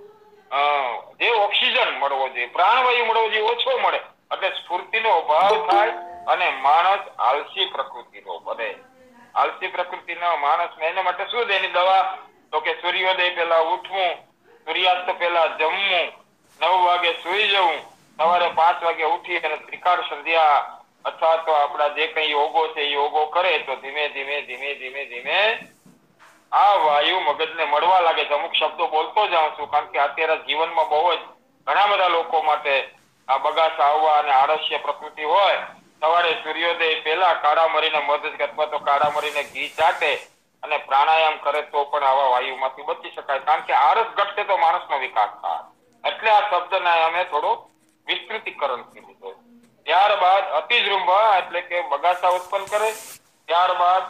જે ઓક્સિજન મળવો જોઈએ, પ્રાણવાયુ મળવો જોઈએ, ઓછો મળે એટલે સ્ફૂર્તિનો અભાવ થાય અને માણસ આળસી પ્રકૃતિનો બને. આળસી પ્રકૃતિનો માણસ, એના માટે શું એની દવા? તો કે સૂર્યોદય પહેલા ઉઠવું, સૂર્યાસ્ત પહેલા જમવું, 9 વાગે સુઈ જવું, સવારે 5 વાગે ઉઠી અને ત્રિકાળ સંધ્યા અથવા તો આપણા જે કઈ યોગો છે એ યોગો કરે તો ધીમે ધીમે ધીમે ધીમે ધીમે આ વાયુ મગજને મળવા લાગે છે. અમુક શબ્દો બોલતો જાઉં છું કારણ કે અત્યારે જીવનમાં બહુ જ ઘણા બધા લોકો માટે આ બગાસા આવવા અને આળસ્ય પ્રકૃતિ હોય, સવારે સૂર્યોદય પહેલા કાળા મરીને મધ અથવા તો કાળા મરીને ઘી ચાટે અને પ્રાણાયામ કરે તો પણ આવા વાયુમાંથી બચી શકાય. કારણ કે આળસ ઘટશે તો માણસનો વિકાસ થાય. એટલે આ શબ્દને અમે થોડો વિસ્તૃતિકરણ કીધું છે. ત્યારબાદ અતિજૃંભા એટલે કે બગાસા ઉત્પન્ન કરે. ત્યારબાદ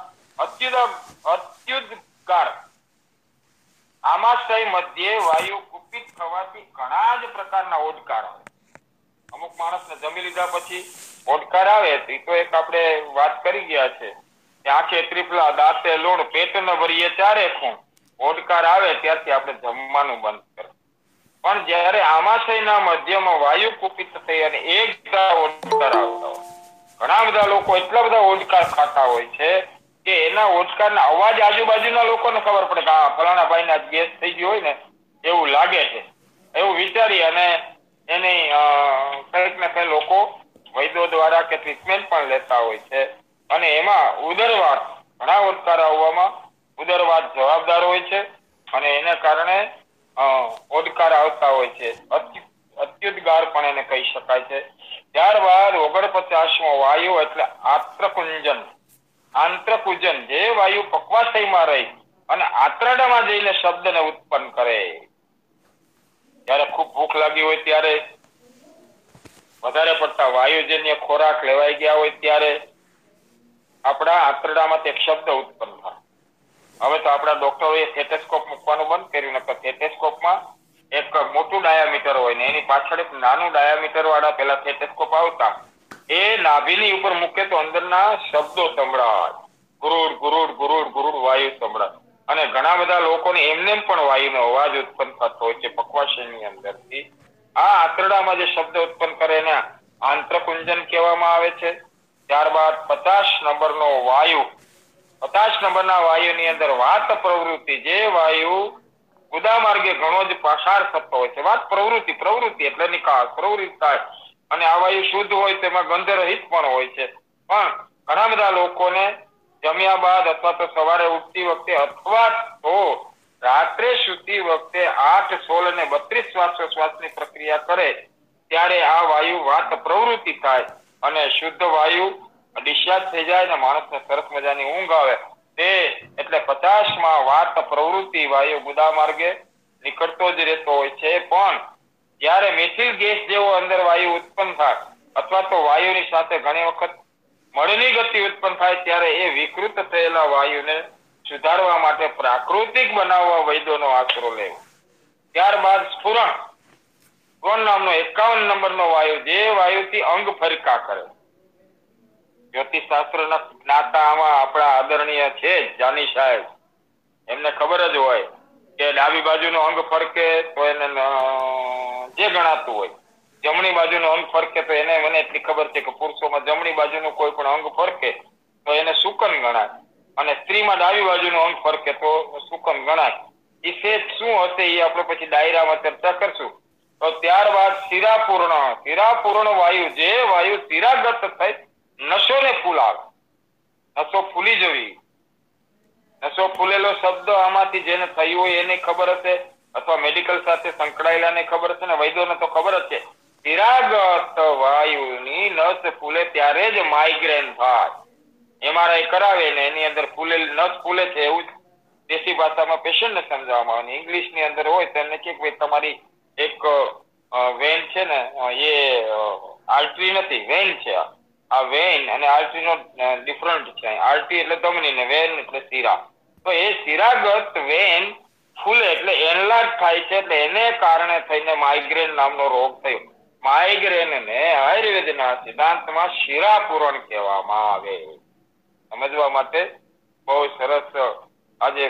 અત્યુદગાર આમાશય મધ્યે વાયુ કુપિત થવાથી ઘણા જ પ્રકારના ઓડકાર આવે. અમુક માણસને જમી લીધા પછી ઓડકાર આવે તો એક આપણે વાત કરી ગયા છે કે આંખે ત્રિફલા, દાંતે લૂણ, પેટ ન ભરીએ ચારે ખૂણ, ઓડકાર આવે ત્યારથી આપણે જમવાનું બંધ કરે. પણ જ્યારે આમાશયના મધ્યમાં વાયુ કુપિત થઈ અને એક ઓડકાર આવતા હોય, ઘણા બધા લોકો એટલા બધા ઓડકાર ખાતા હોય છે કે એના ઓડકારના અવાજ આજુબાજુના લોકોને ખબર પડે કે આ ફલાણા ભાઈને ગેસ થઈ ગયો હોય ને એવું લાગે છે. એવું વિચારી અને એની કંઈક ને કંઈ લોકો વૈદ્યો દ્વારા કે ટ્રીટમેન્ટ પણ લેતા હોય છે. અને એમાં ઉદરવાત, ઘણા ઓડકાર આવવામાં ઉદરવાત જવાબદાર હોય છે અને એને કારણે ઓડકાર આવતા હોય છે. અત્યુદગાર પણ એને કહી શકાય છે. ત્યારબાદ 49મો વાયુ એટલે આત્રકુંજન. આંત્રકુંજન, જે વાયુ પક્વાશયમાં રહી અને આંતરડામાં જઈને શબ્દને ઉત્પન્ન કરે. જ્યારે ખૂબ ભૂખ લાગી હોય ત્યારે, વધારે પડતા વાયુજન્ય ખોરાક લેવાઈ ગયા હોય ત્યારે આપણા આંતરડામાંથી એક શબ્દ ઉત્પન્ન થાય. હવે તો આપણા ડોક્ટરોએ સ્ટેથોસ્કોપ મૂકવાનું બંધ કર્યું, નકર સ્ટેથોસ્કોપમાં એક મોટું ડાયામીટર હોય ને એની પાછળ એક નાનું ડાયામીટર વાળા પેલા સ્ટેથોસ્કોપ આવતા. એ નાભીની ઉપર મૂકે તો અંદરના શબ્દો સંભળાય. ગુરુડ ગુરુડ ગુરુડ ગુરુડ વાયુ સંભળાય. અને ઘણા બધા લોકોને એમને પણ વાયુનો અવાજ ઉત્પન્ન થતો હોય છે પક્વાશયની અંદરથી. આ આંતરડામાં જે શબ્દ ઉત્પન્ન કરે એને આંત્રકુંજન કહેવામાં આવે છે. ત્યારબાદ 50 નંબરનો વાયુ, 50 નંબરના વાયુની અંદર વાત પ્રવૃત્તિ, જે વાયુ ગુદા માર્ગે ઘણો જ પસાર થતો હોય છે. વાત પ્રવૃત્તિ, પ્રવૃત્તિ એટલે નિકાસ, પ્રવૃત્તિ થાય. અને આ વાયુ શુદ્ધ હોય તેમાં ગંધ રહિત પણ હોય છે. પણ ઘણા બધા લોકોને જમ્યા બાદ અથવા તો સવારે ઉઠતી વખતે અથવા તો રાત્રે સૂતી વખતે 8, 16 અને 32 શ્વાસોશ્વાસની પ્રક્રિયા કરે ત્યારે આ વાયુ વાત પ્રવૃત્તિ થાય અને શુદ્ધ વાયુ ડિસ્ચાર્જ થઈ જાય અને માણસને સરસ મજાની ઊંઘ આવે. તે એટલે 50માં વાત પ્રવૃત્તિ વાયુ ગુદા માર્ગે નીકળતો જ રહેતો હોય છે. પણ જ્યારે મેથિલ ગેસ જેવો અંદર વાયુ ઉત્પન્ન થાય અથવા તો વાયુની સાથે ઘણી વખત મળની ગતિ ઉત્પન્ન થાય ત્યારે એ વિકૃત થયેલા વાયુને સુધારવા માટે પ્રાકૃતિક બનાવવા વૈદ્યોનો આશરો લેવો. ત્યારબાદ સ્ફુરણ. સ્ફુરણ નામનો 51 નંબરનો વાયુ, જે વાયુથી અંગ ફરકા કરે. જ્યોતિષ શાસ્ત્રના જ્ઞાતા આમાં આપણા આદરણીય છે જાની સાહેબ, એમને ખબર જ હોય કે ડાબી બાજુનો અંગ ફરકે તો એને જે ગણાતું હોય, જમણી બાજુનો અંગ ફરકે તો એને, મને એટલી ખબર છે કે પુરુષોમાં જમણી બાજુનું કોઈ પણ અંગ ફરકે તો એને શુકન ગણાય અને સ્ત્રીમાં ડાબી બાજુનું અંગ ફરકે તો શુકન ગણાય. એ શેષ શું હશે એ આપણે પછી ડાયરામાં ચર્ચા કરશું. તો ત્યારબાદ શિરાપૂર્ણ. શિરાપૂર્ણ વાયુ, જે વાયુ શિરાગત થઈ નસોને ફૂલાવે, નસો ફૂલી જવી. નસો ફૂલેલો શબ્દ આમાંથી જેને થયું હોય એને ખબર હશે, અથવા મેડિકલ સાથે સંકળાયેલાને ખબર હશે, ને વૈદ્યોને તો ખબર જ છે. શિરાગત વાયુની નસ ફૂલે ત્યારે જ માઇગ્રેન થાય. MRI કરાવે ને એની અંદર ફૂલેલી નસ ફૂલે છે એવું જ દેશી ભાષામાં પેશન્ટને સમજાવવામાં આવે. ઇંગ્લિશની અંદર હોય તો એમને કે ભાઈ તમારી એક વેન છે ને એ આર્ટરી નથી, વેન છે. આ વેન અને આર્ટરીનો ડિફરન્ટ છે. આર્ટરી એટલે ધમની ને વેન એટલે શિરા. તો એ શિરાગત વેન ફૂલે એટલે એનલાર્જ થાય છે, એટલે એને કારણે થઈને માઇગ્રેન નામનો રોગ થયો. માઇગ્રેનને આયુર્વેદના સિદ્ધાંતમાં શિરાપૂરણ કહેવામાં આવે. સમજવા માટે બહુ સરસ આજે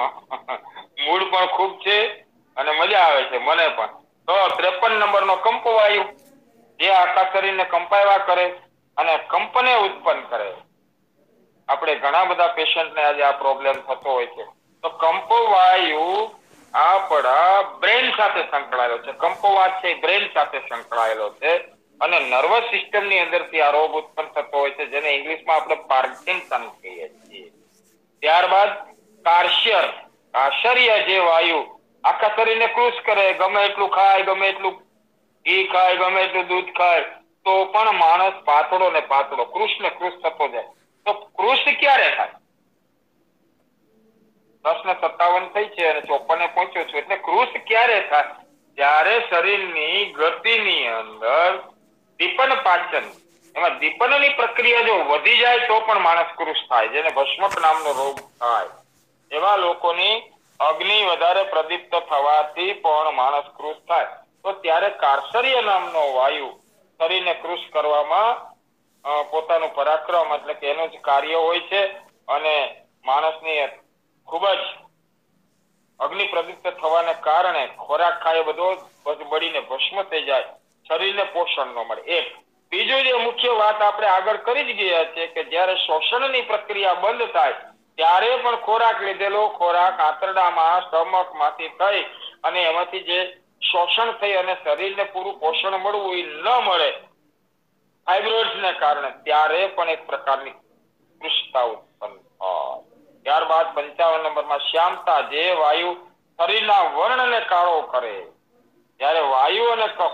મૂડ પણ ખૂબ છે અને મજા આવે છે મને પણ. તો 53 નંબરનો કંપવાયુ, જે આખા શરીરને કંપાવ્યા કરે અને કંપને ઉત્પન્ન કરે. આપણે ઘણા બધા પેશન્ટને આજે આ પ્રોબ્લેમ થતો હોય છે. તો કંપવાયુ આપણા બ્રેન સાથે સંકળાયેલો છે. કંપવાત છે બ્રેન સાથે સંકળાયેલો છે. અને નર્વસ સિસ્ટમની અંદરથી આ રોગ ઉત્પન્ન થતો હોય છે, જેને ઇંગ્લિશમાં આપણે પાર્કિન્સન કહીએ છીએ. ત્યારબાદ કાશર્ય જે વાયુ આખા શરીરને કૃશ કરે, ગમે એટલું ખાય, ગમે એટલું ઘી ખાય, ગમે એટલું દૂધ ખાય, તો પણ માણસ પાતળો ને પાતળો, કૃશ ને કૃશ થતો જાય. તો કૃશ ક્યારે થાય? 10:57 થઈ છે અને 54 પહોંચ્યો છું. એટલે કૃશ ક્યારે થાય? જ્યારે શરીરની ગતિની અંદર દીપન પાચન, એમાં દીપનની પ્રક્રિયા જો વધી જાય તો પણ માણસ કૃશ થાય, જેને ભસ્મક નામનો રોગ થાય. એવા લોકોની અગ્નિ વધારે પ્રદીપ્ત થવાથી પણ માણસ કૃશ થાય. તો ત્યારે કારસર્ય નામનો વાયુ શરીરને કૃશ કરવામાં પોતાનું પરાક્રમ એટલે કે એનું જ કાર્ય હોય છે અને માણસની ખૂબ જ અગ્નિ પ્રદીપ્ત થવાને કારણે ખોરાક ખાય બધો બળીને ભસ્મ થઈ જાય, શરીરને પોષણ ન મળે. એક બીજું જે મુખ્ય વાત આપણે આગળ કરી જ ગયા છે કે જ્યારે શોષણની પ્રક્રિયા બંધ થાય ત્યારે પણ ખોરાક લીધેલો ખોરાક આંતરડામાં સ્ટમકમાંથી થઈ અને એમાંથી જે શોષણ થઈ અને શરીરને પૂરું પોષણ મળવું એ ન મળે ફાઇબ્રોઇડ્સને કારણે, ત્યારે પણ એક પ્રકારની કૃશતા ઉત્પન્ન થાય. ત્યારબાદ 55 નંબરમાં શ્યામતા, જે વાયુ શરીરના વર્ણને કાળો કરે. જ્યારે વાયુ અને કફ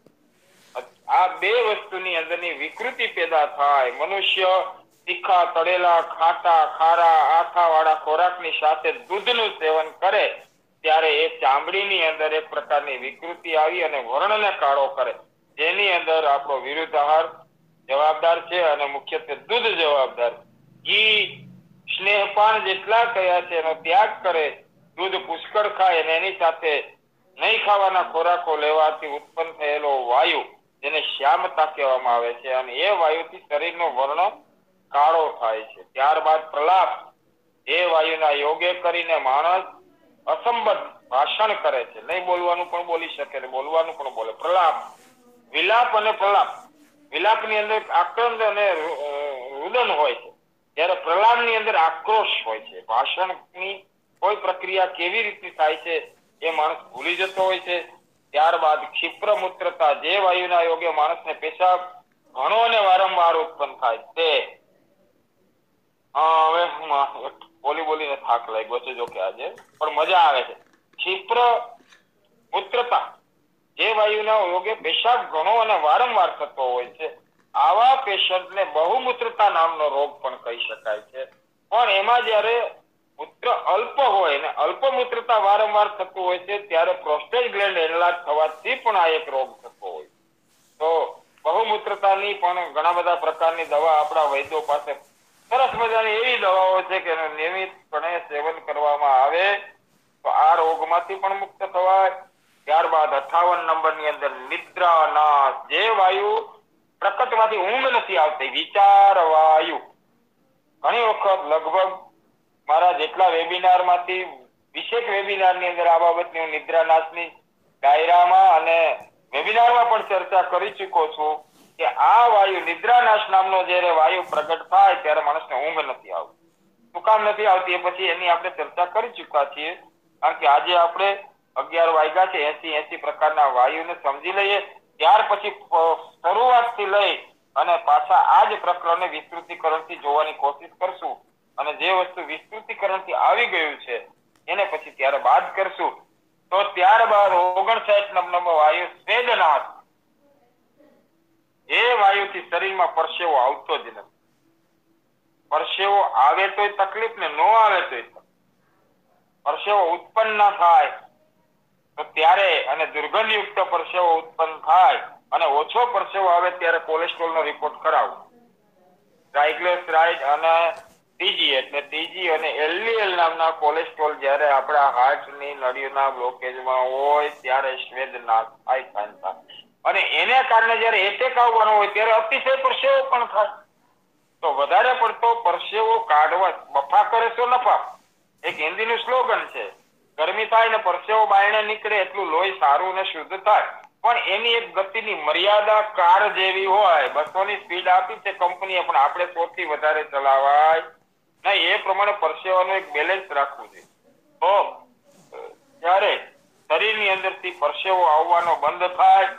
આ બે વસ્તુની અંદરની વિકૃતિ પેદા થાય, મનુષ્ય તીખા, તળેલા, ખાટા, ખારા, આથા વાળા ખોરાકની સાથે દૂધનું સેવન કરે ત્યારે એ ચામડીની અંદર એક પ્રકારની વિકૃતિ આવી અને વર્ણને કાળો કરે, જેની અંદર આપણો વિરુદ્ધ આહાર જવાબદાર છે અને મુખ્યત્વે દૂધ જવાબદાર. ઘી, સ્નેહપાન જેટલા કયા છે એનો ત્યાગ કરે, દૂધ પુષ્કળ ખાય અને એની સાથે નહીં ખાવાના ખોરાકો લેવાથી ઉત્પન્ન થયેલો વાયુ, જેને શ્યામતા કહેવામાં આવે છે, અને એ વાયુથી શરીરનો વર્ણ કાળો થાય છે. ત્યારબાદ પ્રલાપ, એ વાયુના યોગે કરીને માણસ અસંબદ્ધ ભાષણ કરે છે, નહીં બોલવાનું પણ બોલી શકે ને બોલવાનું પણ બોલે. પ્રલાપ, વિલાપ અને પ્રલાપ. વિલાપની અંદર આક્રંદ અને રુદન હોય છે, જ્યારે પ્રલાપની અંદર આક્રોશ હોય છે. ભાષણની કોઈ પ્રક્રિયા કેવી રીતે થાય છે એ માણસ ભૂલી જતો હોય છે. ત્યારબાદ ક્ષિપ્ર મૂત્રતા, જે વાયુના યોગે માણસને પેશાબ ઘણો અને વારંવાર ઉત્પન્ન થાય તે. હવે બોલીને થાક લાગ્યો છે જો કે આજે, પણ મજા આવે છે. ક્ષિપ્ર મૂત્રતા, જે વાયુના યોગે પેશાબ ઘણો અને વારંવાર થતો હોય છે, આવા પેશન્ટને બહુમૂત્રતા નામનો રોગ પણ કહી શકાય છે. પણ એમાં જ્યારે મૂત્ર અલ્પ હોય ને અલ્પ મૂત્રતા વારંવાર થતું હોય છે ત્યારે પ્રોસ્ટેટ ગ્લેન્ડ એનલાર્જ થવાથી પણ આ એક રોગ થતો હોય. તો બહુમૂત્રતાની પણ ઘણા બધા પ્રકારની દવા આપણા વૈદ્યો પાસે સરસ મજાની એવી દવાઓ છે કે એનું નિયમિતપણે સેવન કરવામાં આવે તો આ રોગમાંથી પણ મુક્ત થવાય. ત્યારબાદ 58 નંબરની અંદર નિદ્રા નાશ, જે વાયુ પ્રકટમાંથી ઊંઘ નથી આવતી, વિચાર વાયુ. ઘણી વખત લગભગ મારા જેટલા વેબિનારમાંથી 20 વેબિનારની અંદર આ બાબતની હું નિદ્રાનાશની દાયરામાં અને વેબિનારમાં પણ ચર્ચા કરી ચૂક્યો છું કે આ વાયુ નિદ્રાનાશ નામનો જ્યારે વાયુ પ્રગટ થાય ત્યારે માણસને ઊંઘ નથી આવતી. શું કામ નથી આવતી એ પછી એની આપણે ચર્ચા કરી ચૂક્યા છીએ. કારણ કે આજે આપણે 11 વાગ્યા છે, 80 પ્રકારના વાયુને સમજી લઈએ, ત્યાર પછી શરૂઆતથી લઈ અને પાછા આ જ પ્રકરણને વિસ્તૃતિકરણથી જોવાની કોશિશ કરશું અને જે વસ્તુ વિસ્તૃતિકરણથી આવી ગયું છે એને પછી ત્યારે બાદ કરશું. તો ત્યારબાદ 59 નંબરનો વાયુ સ્વેદનાશ, એ વાયુથી શરીરમાં પરસેવો આવતો જ નથી. પરસેવો આવે તોય તકલીફ ને ન આવે તોય તકલીફ. પરસેવો ઉત્પન્ન ન થાય તો ત્યારે અને દુર્ગંધયુક્ત પરસેવો ઉત્પન્ન થાય અને ઓછો પરસેવો આવે ત્યારે કોલેસ્ટ્રોલનો રિપોર્ટ કરાવો. ટ્રાઇગ્લિસરાઇડ અને ટીજી એટલે ટીજી અને એલડીએલ નામના કોલેસ્ટ્રોલ જ્યારે આપણા હાર્ટની નળીઓના બ્લોકેજમાં હોય ત્યારે સ્વેદનાશ થાય. અને એને કારણે જ્યારે એટેક આવવાનો હોય ત્યારે અતિશય પરસેવો પણ થાય. તો વધારે પડતો પરસેવો કાઢવા બફા કરે તો નફા. એક હિન્દીનું સ્લોગન છે, ગરમી થાય ને પરસેવો બાયણે નીકળે એટલું લોહી સારું ને શુદ્ધ થાય. પણ એની એક ગતિની મર્યાદા કાર જેવી હોય. 200 ની સ્પીડ આપી છે કંપનીએ, પણ આપણે 100 થી વધારે ચલાવાય નહીં. એ પ્રમાણે પરસેવાનું એક બેલેન્સ રાખવું જોઈએ. તો જ્યારે શરીરની અંદરથી પરસેવો આવવાનો બંધ થાય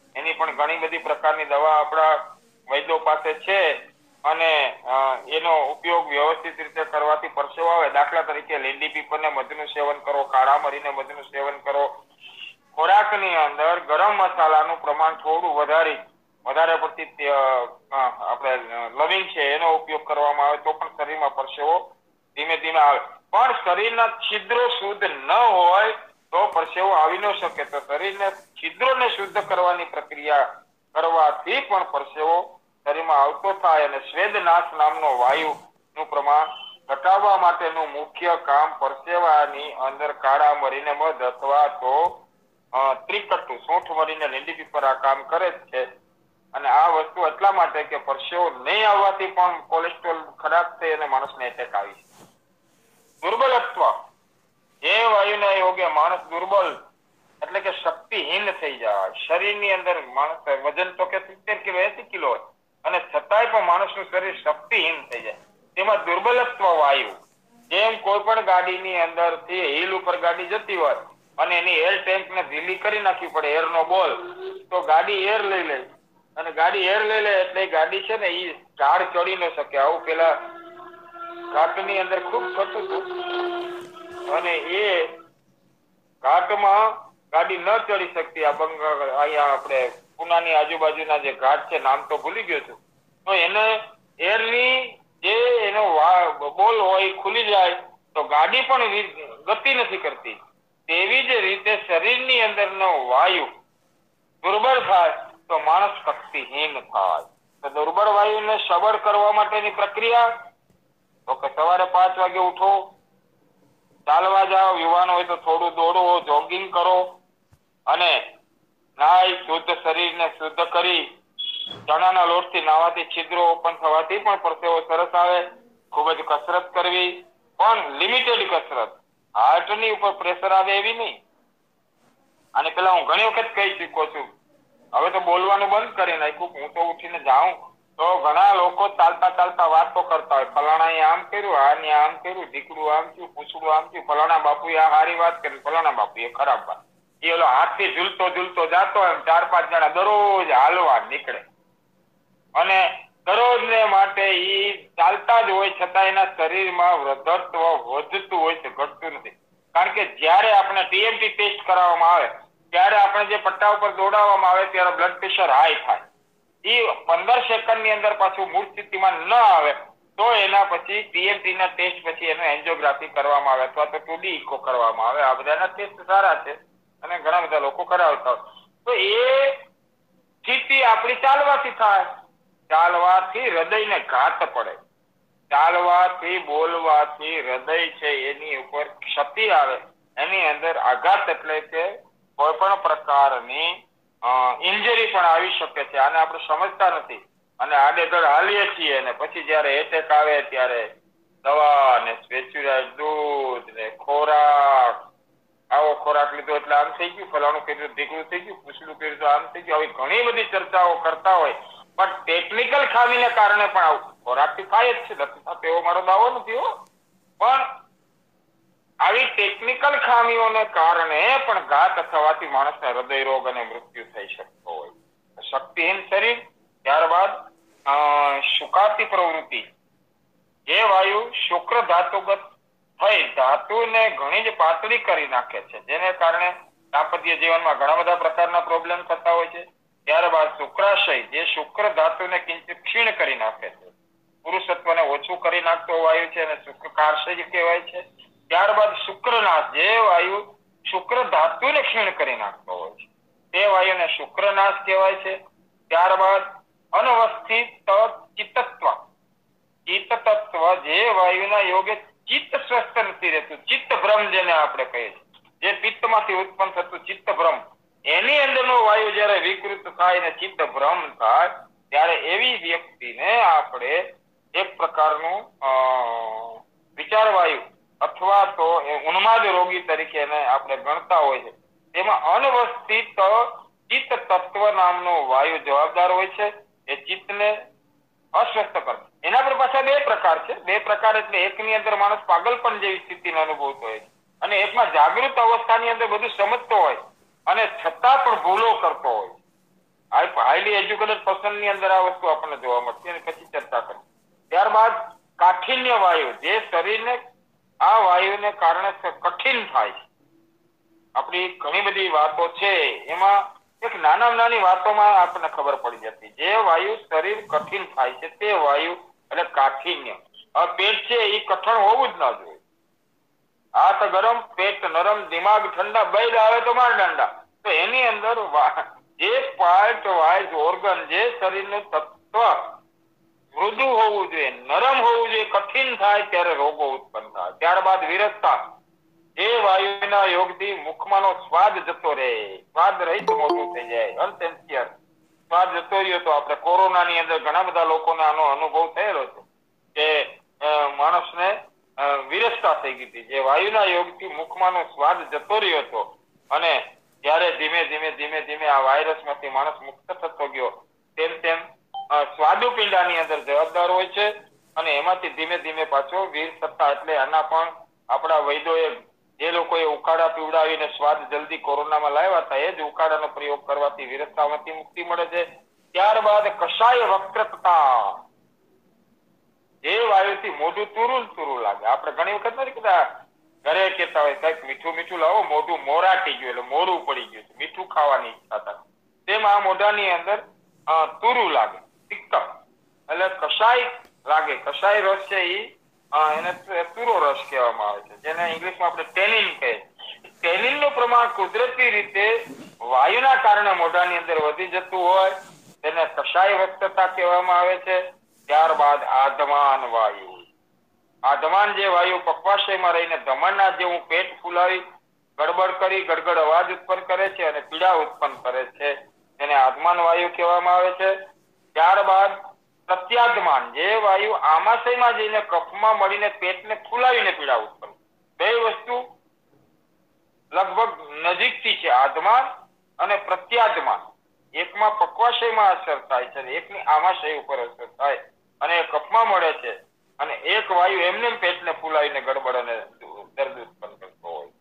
એની પણ ઘણી બધી પ્રકારની દવા આપણા વૈદ્યો પાસે છે અને એનો ઉપયોગ વ્યવસ્થિત રીતે કરવાથી પરસેવો આવે. દાખલા તરીકે લીંડી પીપળને મધનું સેવન કરો, કાળા મરીને મધનું સેવન કરો. ખોરાકની અંદર ગરમ મસાલાનું પ્રમાણ થોડું વધારે પડતી આપણે લવિંગ છે એનો ઉપયોગ કરવામાં આવે તો પણ શરીરમાં પરસેવો ધીમે ધીમે આવે. પણ શરીરના છિદ્રો શુદ્ધ ન હોય તો પરસેવો આવી ન શકે. તો શરીરને છિદ્રોને શુદ્ધ કરવાની પ્રક્રિયા કરવાથી પણ પરસેવો શરીરમાં આવતો થાય અને સ્વેદનાશ નામનો વાયુનું પ્રમાણ ઘટાડવા માટેનું મુખ્ય કામ પરસેવાની અંદર કાળા મરીને મધ અથવા તો ત્રિકટ્ટુ સૂંઠ મરીને લીંડી પીપર આ કામ કરે છે. અને આ વસ્તુ એટલા માટે કે પરસેવો નહીં આવવાથી પણ કોલેસ્ટ્રોલ ખરાબ થઈ અને માણસને એટેક આવી છે. દુર્બલત્વ, જે વાયુના યોગે માણસ દુર્બલ એટલે કે શક્તિહીન થઈ જાય. શરીરની અંદર માણસ વજન તો કે 70 કિલો 80 કિલો હોય અને છતાંય પણ માણસનું શરીર શક્તિહીન થઈ જાય. તેમાં દુર્બલત્વ વાયુ, જેમ કોઈ પણ ગાડીની અંદરથી હિલ ઉપર ગાડી જતી હોય અને એની એર ટેન્કને ઢીલી કરી નાખવી પડે, એરનો બોલ, તો ગાડી એર લઈ લે અને ગાડી એર લઈ લે એટલે ગાડી છે ને એ ઝાડ ચડી ન શકે. આવું પેલા ઘાટની અંદર ખૂબ થતું હતું અને એ ઘાટમાં ગાડી ન ચડી શકતી. આ અહીંયા આપણે પુનાની આજુબાજુના જે ઘાટ છે, નામ તો ભૂલી ગયો છું, તો એને એરની જે એનો બોલ હોય ખુલી જાય તો ગાડી પણ ગતિ નથી કરતી. તેવી જ રીતે શરીરની અંદરનો વાયુ દુર્બળ થાય તો માણસ શક્તિહીન થાય. તો દુર્બળ વાયુને સબળ કરવા માટેની પ્રક્રિયા તો કે સવારે 5 વાગે ઉઠો, ચાલવા જાઓ, યુવાન હોય તો થોડું દોડો, જોગિંગ કરો અને નાઈ શુદ્ધ શરીરને શુદ્ધ કરી ચણાના લોટથી નાવાથી છિદ્રો ઓપન થવાથી પણ પરસેવો સરસ આવે. ખૂબ જ કસરત કરવી, પણ લિમિટેડ કસરત, હાર્ટની ઉપર પ્રેશર આવે એવી નહીં. અને પેલા હું ઘણી વખત કહી ચૂક્યો છું, હવે તો બોલવાનું બંધ કરી નાખ્યું. હું તો ઉઠીને જાઉં તો ઘણા લોકો ચાલતા ચાલતા વાતો કરતા હોય, ફલાણાએ આમ કર્યું, આને આમ કર્યું, દીકરું આમ થયું, પૂછડું આમ થયું, ફલાણા બાપુએ આ સારી વાત કરી, ફલાણા બાપુએ ખરાબ વાત. એ ઓલો હાથથી ઝૂલતો જતો એમ 4-5 જણા દરરોજ હાલવા નીકળે અને દરરોજને માટે એ ચાલતા જ હોય છતાં એના શરીરમાં વૃદ્ધત્વ વધતું હોય છે, ઘટતું નથી. કારણ કે જ્યારે આપણે TMT ટેસ્ટ કરાવવામાં આવે ત્યારે આપણે જે પટ્ટા ઉપર દોડાવવામાં આવે ત્યારે બ્લડ પ્રેશર હાઈ થાય. એ 15 સેકન્ડની અંદર પાછું મૂળ સ્થિતિમાં ન આવે તો એના પછી TMT ના ટેસ્ટ પછી એનું એન્જિયોગ્રાફી કરવામાં આવે અથવા તો 2D ઇકો કરવામાં આવે. આ બધાના ટેસ્ટ સારા છે અને ઘણા બધા લોકો કરાવતા હોય. તો એ સ્થિતિ આપણી ચાલવાથી થાય. ચાલવાથી હૃદયને ઘાત પડે, ચાલવાથી બોલવાથી હૃદય છે એની ઉપર ક્ષતિ આવે, એની અંદર આઘાત એટલે કે કોઈ પણ પ્રકારની ઇન્જરી પણ આવી શકે છે. આને આપણે સમજતા નથી અને આડેધડ હાલીએ છીએ અને પછી જયારે એટેક આવે ત્યારે દવા ને સ્પેચ્યુરાઇઝ દૂધ ને ખોરાક, આવો ખોરાક લીધો એટલે આમ થઈ ગયું, ફલાણું કર્યું દીકરું થઈ ગયું, પૂછડું કર્યું તો આમ થઈ ગયું. આવી ઘણી બધી ચર્ચાઓ કરતા હોય પણ ટેકનિકલ ખામીને કારણે પણ આવું ખોરાકથી થાય જ છે. નથી થતો એવો મારો દાવો નથી હો, પણ આવી ટેકનિકલ ખામીઓને કારણે પણ ઘાત થવાથી માણસને હૃદય રોગ અને મૃત્યુ થઈ શકતો હોય. શક્તિહીન શરીર, ત્યારબાદ શુકાતી પ્રવૃત્તિ, જે વાયુ શુક્ર ધાતુગત થઈ ધાતુને ઘણી જ પાતળી કરી નાખે છે, જેને કારણે દાંપત્ય જીવનમાં ઘણા બધા પ્રકારના પ્રોબ્લેમ થતા હોય છે. ત્યારબાદ શુક્રાશય, જે શુક્ર ધાતુને કિંચિત ક્ષીણ કરી નાખે છે, પુરુષત્વને ઓછું કરી નાખતો વાયુ છે અને શુક્રકારશય કહેવાય છે. ત્યારબાદ શુક્રનાશ, જે વાયુ શુક્ર ધાતુને ક્ષીણ કરી નાખતો હોય છે તે વાયુને શુક્રનાશ કહેવાય છે. ત્યારબાદ અનવસ્થિત ચિત્તત્વ, ચિત્તત્વ, જે વાયુના યોગે ચિત્ત સ્વસ્થ નથી રહેતું, ચિત્ત ભ્રમ જેને આપણે કહીએ છીએ, જે પિત્તમાંથી ઉત્પન્ન થતું ચિત્ત ભ્રમ, એની અંદરનો વાયુ જ્યારે વિકૃત થાય અને ચિત્ત ભ્રમ થાય ત્યારે એવી વ્યક્તિને આપણે એક પ્રકારનું વિચાર વાયુ અથવા તો ઉન્માદ રોગી તરીકે એને આપણે ગણતા હોય છે. તેમાં અનવસ્થિત ચિત્ત તત્વ નામનો વાયુ જવાબદાર હોય છે. એ ચિત્તને અસ્વસ્થ કરે. એના પર પાછા 2 પ્રકાર છે. 2 પ્રકાર એટલે એકની અંદર માણસ પાગલપણ જેવી સ્થિતિનો અનુભવતો હોય છે અને એકમાં જાગૃત અવસ્થાની અંદર બધું સમજતો હોય અને છતાં પણ ભૂલો કરતો હોય. હાઈલી એજ્યુકેટેડ પર્સન ની અંદર આ વસ્તુ આપણને જોવા મળશે અને પછી ચર્ચા કરીએ. ત્યારબાદ કાઠિન્ય વાયુ, જે શરીરને આ વાયુને કારણે કઠિન થાય છે. આપણી ઘણી બધી વાતો છે એમાં એક નાની વાતોમાં આપણને ખબર પડી જતી, જે વાયુ શરીર કઠિન થાય છે તે વાયુ એટલે કાઠિન્ય. હવે પેટ છે એ કઠણ હોવું જ ના જોઈએ. હાથ ગરમ, પેટ નરમ, દિમાગ ઠંડા, બૈલ આવે તો માર દાંડા. તો એની અંદર જે પાર્ટ વાઇઝ ઓર્ગન, જે શરીરનું તત્વ મૃદુ હોવું જોઈએ, નરમ હોવું જોઈએ, કઠિન થાય ત્યારે રોગો ઉત્પન્ન થાય. ત્યારબાદ વિરસતા, જે વાયુના યોગથી મુખમાંનો સ્વાદ જતો રહે, સ્વાદ રહિત મોઢું થઈ જાય, અનસેન્સિયર સ્વાદ જતો રહ્યો. તો આપણે કોરોનાની અંદર ઘણા બધા લોકોને આનો અનુભવ થયેલો છે કે માણસને વિરસતા થઈ ગઈ હતી, જે વાયુના યોગથી મુખમાંનો સ્વાદ જતો રહ્યો હતો. અને જ્યારે ધીમે ધીમે આ વાયરસમાંથી માણસ મુક્ત થતો ગયો, તેમ સ્વાદુપિંડાની અંદર જવાબદાર હોય છે અને એમાંથી ધીમે ધીમે પાછો વીર સત્તા, એટલે આના પણ આપણા વૈદ્યોએ, જે લોકોએ ઉકાળા પીવડાવીને સ્વાદ જલ્દી કોરોનામાં લાવ્યા હતા, એ જ ઉકાળાનો પ્રયોગ કરવાથી વિરસતામાંથી મુક્તિ મળે છે. ત્યારબાદ કષાય વક્રતા, જે વાયુથી મોઢું તુરું લાગે. આપણે ઘણી વખત નથી કહેતા, ઘરે કહેતા હોય કઈક મીઠું લાવો, મોઢું મોરાટી ગયું એટલે મોરું પડી ગયું, મીઠું ખાવાની ઈચ્છા થાય. તેમ આ મોઢાની અંદર તુરું લાગે, તિક્ત એટલે કષાય લાગે. કષાય રસ છે એને તુરો રસ કહેવામાં આવે છે, જેને ઇંગ્લિશમાં આપણે ટેનિન કહે. ટેનિનનું પ્રમાણ કુદરતી રીતે વાયુના કારણે મોઢાની અંદર વધી જતું હોય તેને કષાય વક્રતા કહેવામાં આવે છે. ત્યારબાદ આધમાન વાયુ, આધમાન જે વાયુ પક્વાશયમાં રહીને ધમનના જેવું પેટ ફૂલાવી ગડબડ કરી ગડગડ અવાજ ઉત્પન્ન કરે છે અને પીડા ઉત્પન્ન કરે છે, તેને આધમાન વાયુ કહેવામાં આવે છે. ત્યારબાદ પ્રત્યાધમાન, જે વાયુ આમાશયમાં જઈને કફમાં મળીને પેટને ફૂલાવીને પીડા ઉત્પન્ન. બે વસ્તુ લગભગ નજીકથી છે, આધમાન અને પ્રત્યાધમાન. એકમાં પક્વાશયમાં અસર થાય છે, એકની આમાશય ઉપર અસર થાય અને કફમાં મળે છે, અને એક વાયુ એમને પેટને ફૂલાવીને ગડબડ અને દર્દ ઉત્પન્ન કરતો હોય.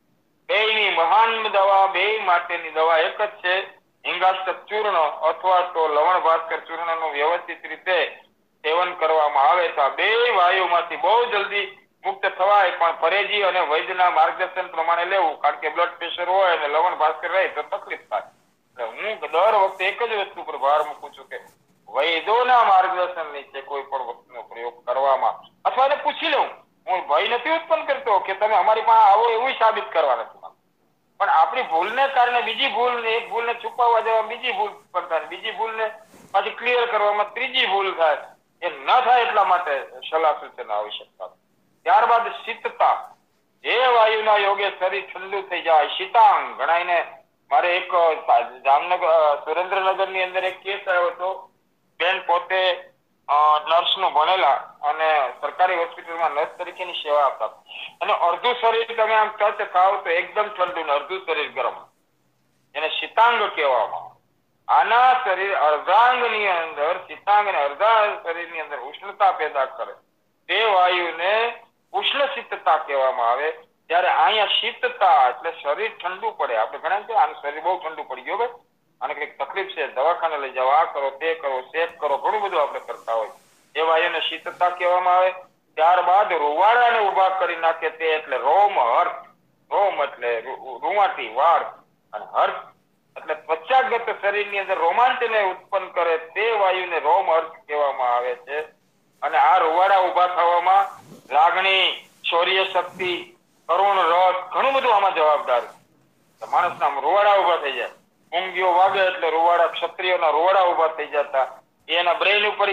બેયની મહાન દવા, બે માટેની દવા એક જ છે, હિંગાષ્ટક ચૂર્ણ અથવા તો લવણ ભાસ્કર ચૂર્ણનું વ્યવસ્થિત રીતે સેવન કરવામાં આવે તો બે વાયુમાંથી બહુ જલ્દી મુક્ત થવાય. પણ પરેજી અને વૈદ્યના માર્ગદર્શન પ્રમાણે લેવું, કારણ કે બ્લડ પ્રેશર હોય અને લવણ ભાસ્કર રહે તો તકલીફ થાય. હું દર વખતે એક જ વસ્તુ પર ભાર મૂકું છું કે વૈદ્યોના માર્ગદર્શન નીચે કોઈ પણ વસ્તુનો પ્રયોગ કરવામાં, અથવા એને પૂછી લઉં. હું ભય નથી ઉત્પન્ન કરતો કે તમે અમારી પાસે આવો એવું સાબિત કરવા નથી, પણ આપણી ભૂલને કારણે બીજી ભૂલ, એક ભૂલને છુપાવવા જવા બીજી ભૂલ થાય, બીજી ભૂલને પાછી ક્લિયર કરવામાં ત્રીજી ભૂલ થાય. એ ન થાય એટલા માટે સલાહ સૂચન આવશ્યકતા. ત્યારબાદ શીતતા, જે વાયુના યોગે શરીર ઠંડુ થઈ જાય, શીતાંગ. ગણાઈને મારે એક જામનગર, સુરેન્દ્રનગર ની અંદર એક કેસ આવ્યો હતો. બેન પોતે નર્સ નું ભણેલા અને સરકારી હોસ્પિટલમાં નર્સ તરીકેની સેવા આપતા, અને અડધું શરીર તમે આમ ટચ ખાવ તો એકદમ ઠંડુ ને અડધું શરીર ગરમ, એને શીતાંગ કહેવામાં. આના શરીર અર્ધાંગની અંદર, શીતાંગ અને અર્ધા શરીરની અંદર ઉષ્ણતા પેદા કરે તે વાયુને ઉષ્ણ શીતતા કહેવામાં આવે. ત્યારે અહીંયા શીતતા એટલે શરીર ઠંડુ પડે. આપણે ઘણા આનું શરીર બહુ ઠંડુ પડી ગયો ભાઈ, આને કઈક તકલીફ છે, દવાખાને લઈ જાઓ, આ કરો, તે કરો, શેક કરો, ઘણું બધું આપણે કરતા હોય, એ વાયુને શીતતા કહેવામાં આવે. ત્યારબાદ રૂવાડાને ઉભા કરી નાખે તે એટલે રોમ હર્ષ. રોમ એટલે રૂવાટી, વાળ, અને હર્ષ એટલે ત્વચાગત શરીરની અંદર રોમાંચને ઉત્પન્ન કરે તે વાયુને રોમ હર્ષ કહેવામાં આવે છે. અને આ રૂવાડા ઉભા થવામાં લાગણી, શૌર્ય શક્તિ, કરુણ રસ, ઘણું બધું આમાં જવાબદાર છે. માણસના રૂવાડા ઉભા થઈ જાય, ઊંઘીઓ વાગે એટલે રૂવાડા, ક્ષત્રિયોના રૂવાડા ઉભા થઈ જતા. એના બ્રેઇન ઉપર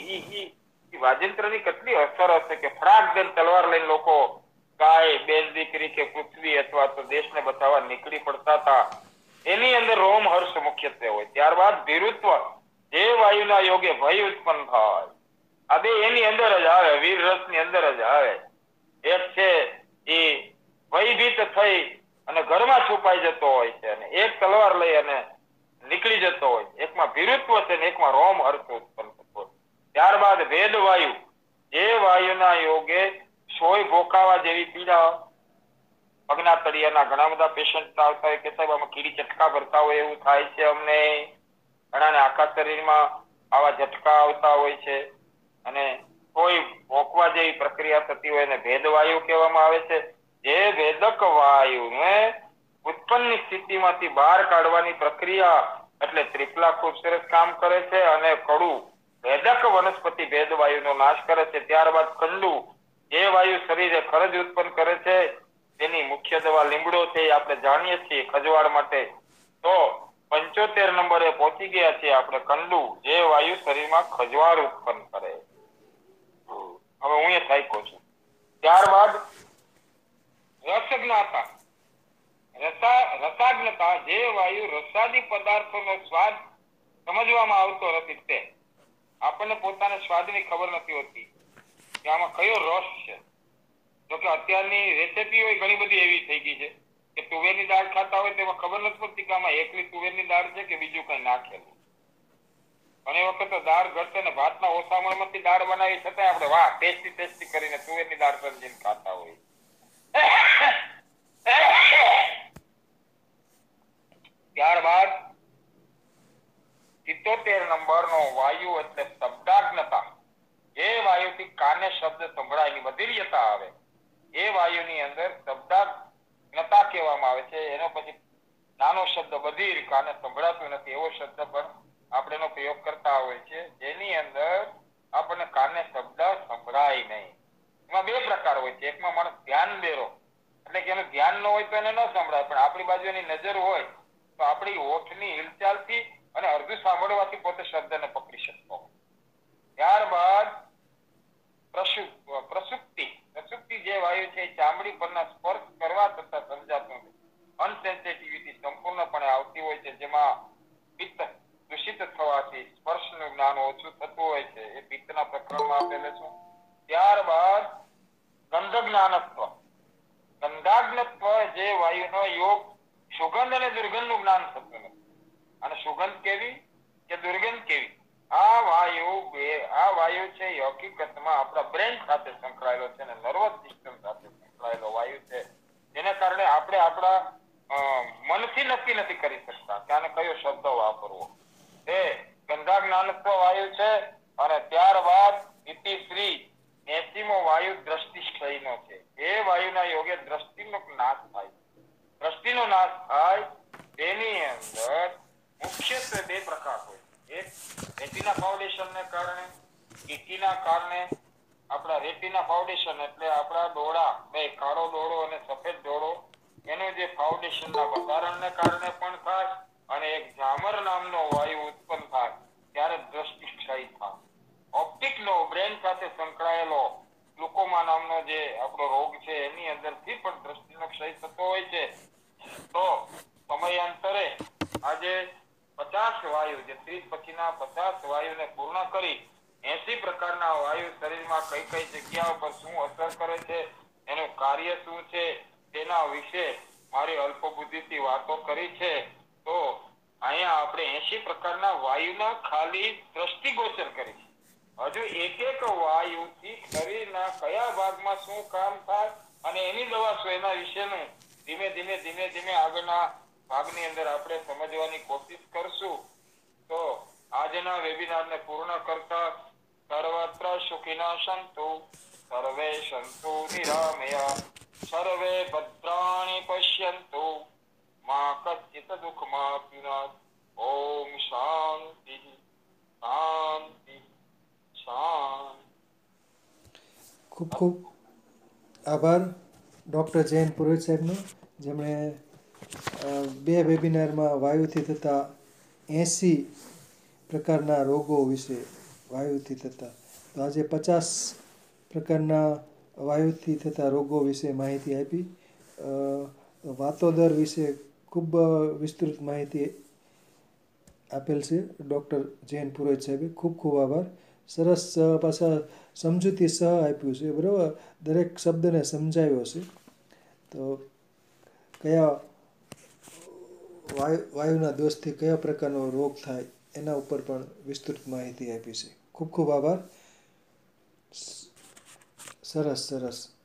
વાજિંત્રની કેટલી અસર હશે કે ફડાક દઈને તલવાર લઈને લોકો ગાય, બેન દીકરી કે પૃથ્વી અથવા તો દેશને બચાવવા નીકળી પડતા હતા. એની અંદર રોમ હર્ષ મુખ્યત્વે હોય. ત્યારબાદ ભીરુત્વ, જે વાયુના યોગે ભય ઉત્પન્ન થાય, આ બે એની અંદર જ આવે, વીર રસ ની અંદર જ આવે. એક છે એ ભયભીત થઈ અને ઘરમાં છુપાઈ જતો હોય છે, અને એક તલવાર લઈ અને નીકળી જતો હોય. એકમાં ભીરુત્વ છે ને એકમાં રોમ હર્ષ ઉત્પન્ન થતો હોય. ત્યારબાદ ભેદ વાયુ, જે વાયુના યોગે સોય ભોકાવા જેવી પીડા, પગના તળિયાના ઘણા બધા પેશન્ટ આવતા હોય કે સાહેબ આમાં કીડી ચટકા ભરતા હોય એવું થાય છે અમને, ઘણાને આખા શરીરમાં આવા ઝટકા આવતા હોય છે અને કોઈ ભોંકવા જેવી પ્રક્રિયા થતી હોય એને ભેદવાયુ કહેવામાં આવે છે. જે ભેદક વાયુને ઉત્પન્ન સ્થિતિમાંથી બહાર કાઢવાની પ્રક્રિયા એટલે ત્રિફલા ખૂબ સરસ કામ કરે છે અને કડું ભેદક વનસ્પતિ ભેદવાયુનો નાશ કરે છે. ત્યારબાદ કંડુ જે વાયુ શરીરે ખરજ ઉત્પન્ન કરે છે તેની મુખ્ય દવા લીમડો છે એ આપણે જાણીએ છીએ ખજવાળ માટે. તો 75 નંબરે પહોંચી ગયા છીએ આપણે કંડુ જે વાયુ શરીરમાં ખજવાળ ઉત્પન્ન કરે. હવે હું એ થાક્યો છું. ત્યારબાદ રસજ્ઞતા રસાજ્ઞતા જે વાયુ રસાદી પદાર્થોનો સ્વાદ સમજવામાં આવતો નથી તે આપણને પોતાને સ્વાદની ખબર નથી હોતી કે આમાં કયો રસ છે. જોકે અત્યારની રેસીપી હોય ઘણી બધી એવી થઈ ગઈ છે કે તુવેરની દાળ ખાતા હોય તેમાં ખબર નથી પડતી કે આમાં એકલી તુવેરની દાળ છે કે બીજું કઈ નાખેલું. ઘણી વખત દાળ ઘટે ને ભાતના ઓસામણમાંથી દાળ બનાવી છતાં આપણે વાહ ટેસ્ટી કરીને તુવેરની દાળ સમજીને ખાતા હોય. ત્યારબાદ 77 નંબરનો વાયુ એટલે શબ્દાજ્ઞતા. જે વાયુથી કાને શબ્દ સંભળાય ની બધિર્યતા આવે એ વાયુની અંદર શબ્દાજ્ઞતા કહેવામાં આવે છે. એનો પછી નાનો શબ્દ બધિર કાને સંભળાતું નથી એવો શબ્દ પણ આપણે એનો પ્રયોગ કરતા હોય છે જેની અંદર આપણને કાને શબ્દ સંભળાય નહીં. એમાં બે પ્રકાર હોય છે. એકમાં માણસ ધ્યાન બેરો એટલે કે એનું ધ્યાન ન હોય તો એને ન સંભળાય પણ આપણી બાજુ એની નજર હોય તો આપણી હોઠની હિલચાલથી અને અડધું સાંભળવાથી પોતે શબ્દને પકડી શકતો. ત્યારબાદ પ્રસુપ્તિ જે વાયુ છે ચામડી પરના સ્પર્શ કરવા છતાં સમજાતું નથી. અનસેન્સિટિવિટી સંપૂર્ણપણે આવતી હોય છે જેમાં પિત્ત દૂષિત થવાથી સ્પર્શનું જ્ઞાન ઓછું થતું હોય છે. એ પિત્તના પ્રકરણમાં આપેલું છે. ત્યારબાદ ગંધાગ્નત્વ જે વાયુનો યોગ સુગંધ અને દુર્ગંધનું જ્ઞાન થતું નથી. અને સુગંધ કેવી કે દુર્ગંધ કેવી આ વાયુ છે એ હકીકતમાં આપણા બ્રેન સાથે સંકળાયેલો છે અને નર્વસ સિસ્ટમ સાથે સંકળાયેલો વાયુ છે. જેને કારણે આપણે આપણા મનથી નક્કી નથી કરી શકતા કે આને કયો શબ્દ વાપરવો. એ ગંધાજ્ઞાનત્વ વાયુ છે. અને ત્યારબાદ ઇતિશ્રી 80મો વાયુ દ્રષ્ટિક્ષયનો છે. એ વાયુના યોગે દ્રષ્ટિનો નાશ થાય. દ્રષ્ટિનો નાશ થાય તેની અંદર મુખ્યત્વે બે પ્રકાર હોય. એક રેટિના ફાઉન્ડેશનને કારણે કીટીના કારણે આપણા રેટિના ફાઉન્ડેશન એટલે આપણા ડોળા બે કાળો ડોળો અને સફેદ ડોળો એનું જે ફાઉન્ડેશનના વધારણને કારણે પણ થાય અને એક ઝામર નામનો વાયુ ઉત્પન્ન થાય ત્યારે દ્રષ્ટિક્ષય થાય. ઓપ્ટિકનો બ્રેન સાથે સંકળાયેલો ગ્લુકોમા નામનો જે આપણો રોગ છે એની અંદરથી પણ દ્રષ્ટિનો ક્ષય થતો હોય છે. તો સમયાંતરે આજે 50 વાયુ જે 30 પછીના 50 વાયુને પૂર્ણ કરી 80 પ્રકારના વાયુ શરીરમાં કઈ કઈ જગ્યાઓ પર શું અસર કરે છે એનું કાર્ય શું છે તેના વિશે મારી અલ્પ બુદ્ધિથી વાતો કરી છે. તો અહીંયા આપણે 80 પ્રકારના વાયુના ખાલી દ્રષ્ટિગોચર કરી છે. હજુ એક એક વાયુથી શરીરના કયા ભાગમાં શું કામ થાય અને એની દવા શું એના વિશેનું ધીમે આગળના ભાગની અંદર આપણે સમજવાની કોશિશ કરશું. તો આજના વેબિનારને પૂર્ણ કરતા સર્વત્ર સુખિનઃ સંતુ સર્વે સંતુ નિરામયા સર્વે ભદ્રાણિ પશ્યન્તુ મા કચ્ચિત દુઃખમાપ્નુયાત. ઓમ શાંતિ શાંતિ શાંતિ. ખૂબ ખૂબ આભાર ડૉક્ટર જયંત પુરોહિત સાહેબનો, જેમણે બે વેબિનારમાં વાયુથી થતા 80 પ્રકારના રોગો વિશે વાયુથી થતા તો આજે 50 પ્રકારના વાયુથી થતા રોગો વિશે માહિતી આપી. વાતોદર વિશે ખૂબ વિસ્તૃત માહિતી આપેલ છે ડૉક્ટર જયંત પુરોહિત સાહેબે. ખૂબ ખૂબ આભાર. સરસ પાછા સમજૂતી સહ આપ્યું છે, બરાબર. દરેક શબ્દને સમજાવ્યો છે. તો કયા વાયુના દોષથી કયા પ્રકારનો રોગ થાય એના ઉપર પણ વિસ્તૃત માહિતી આપી છે. ખૂબ ખૂબ આભાર. સરસ.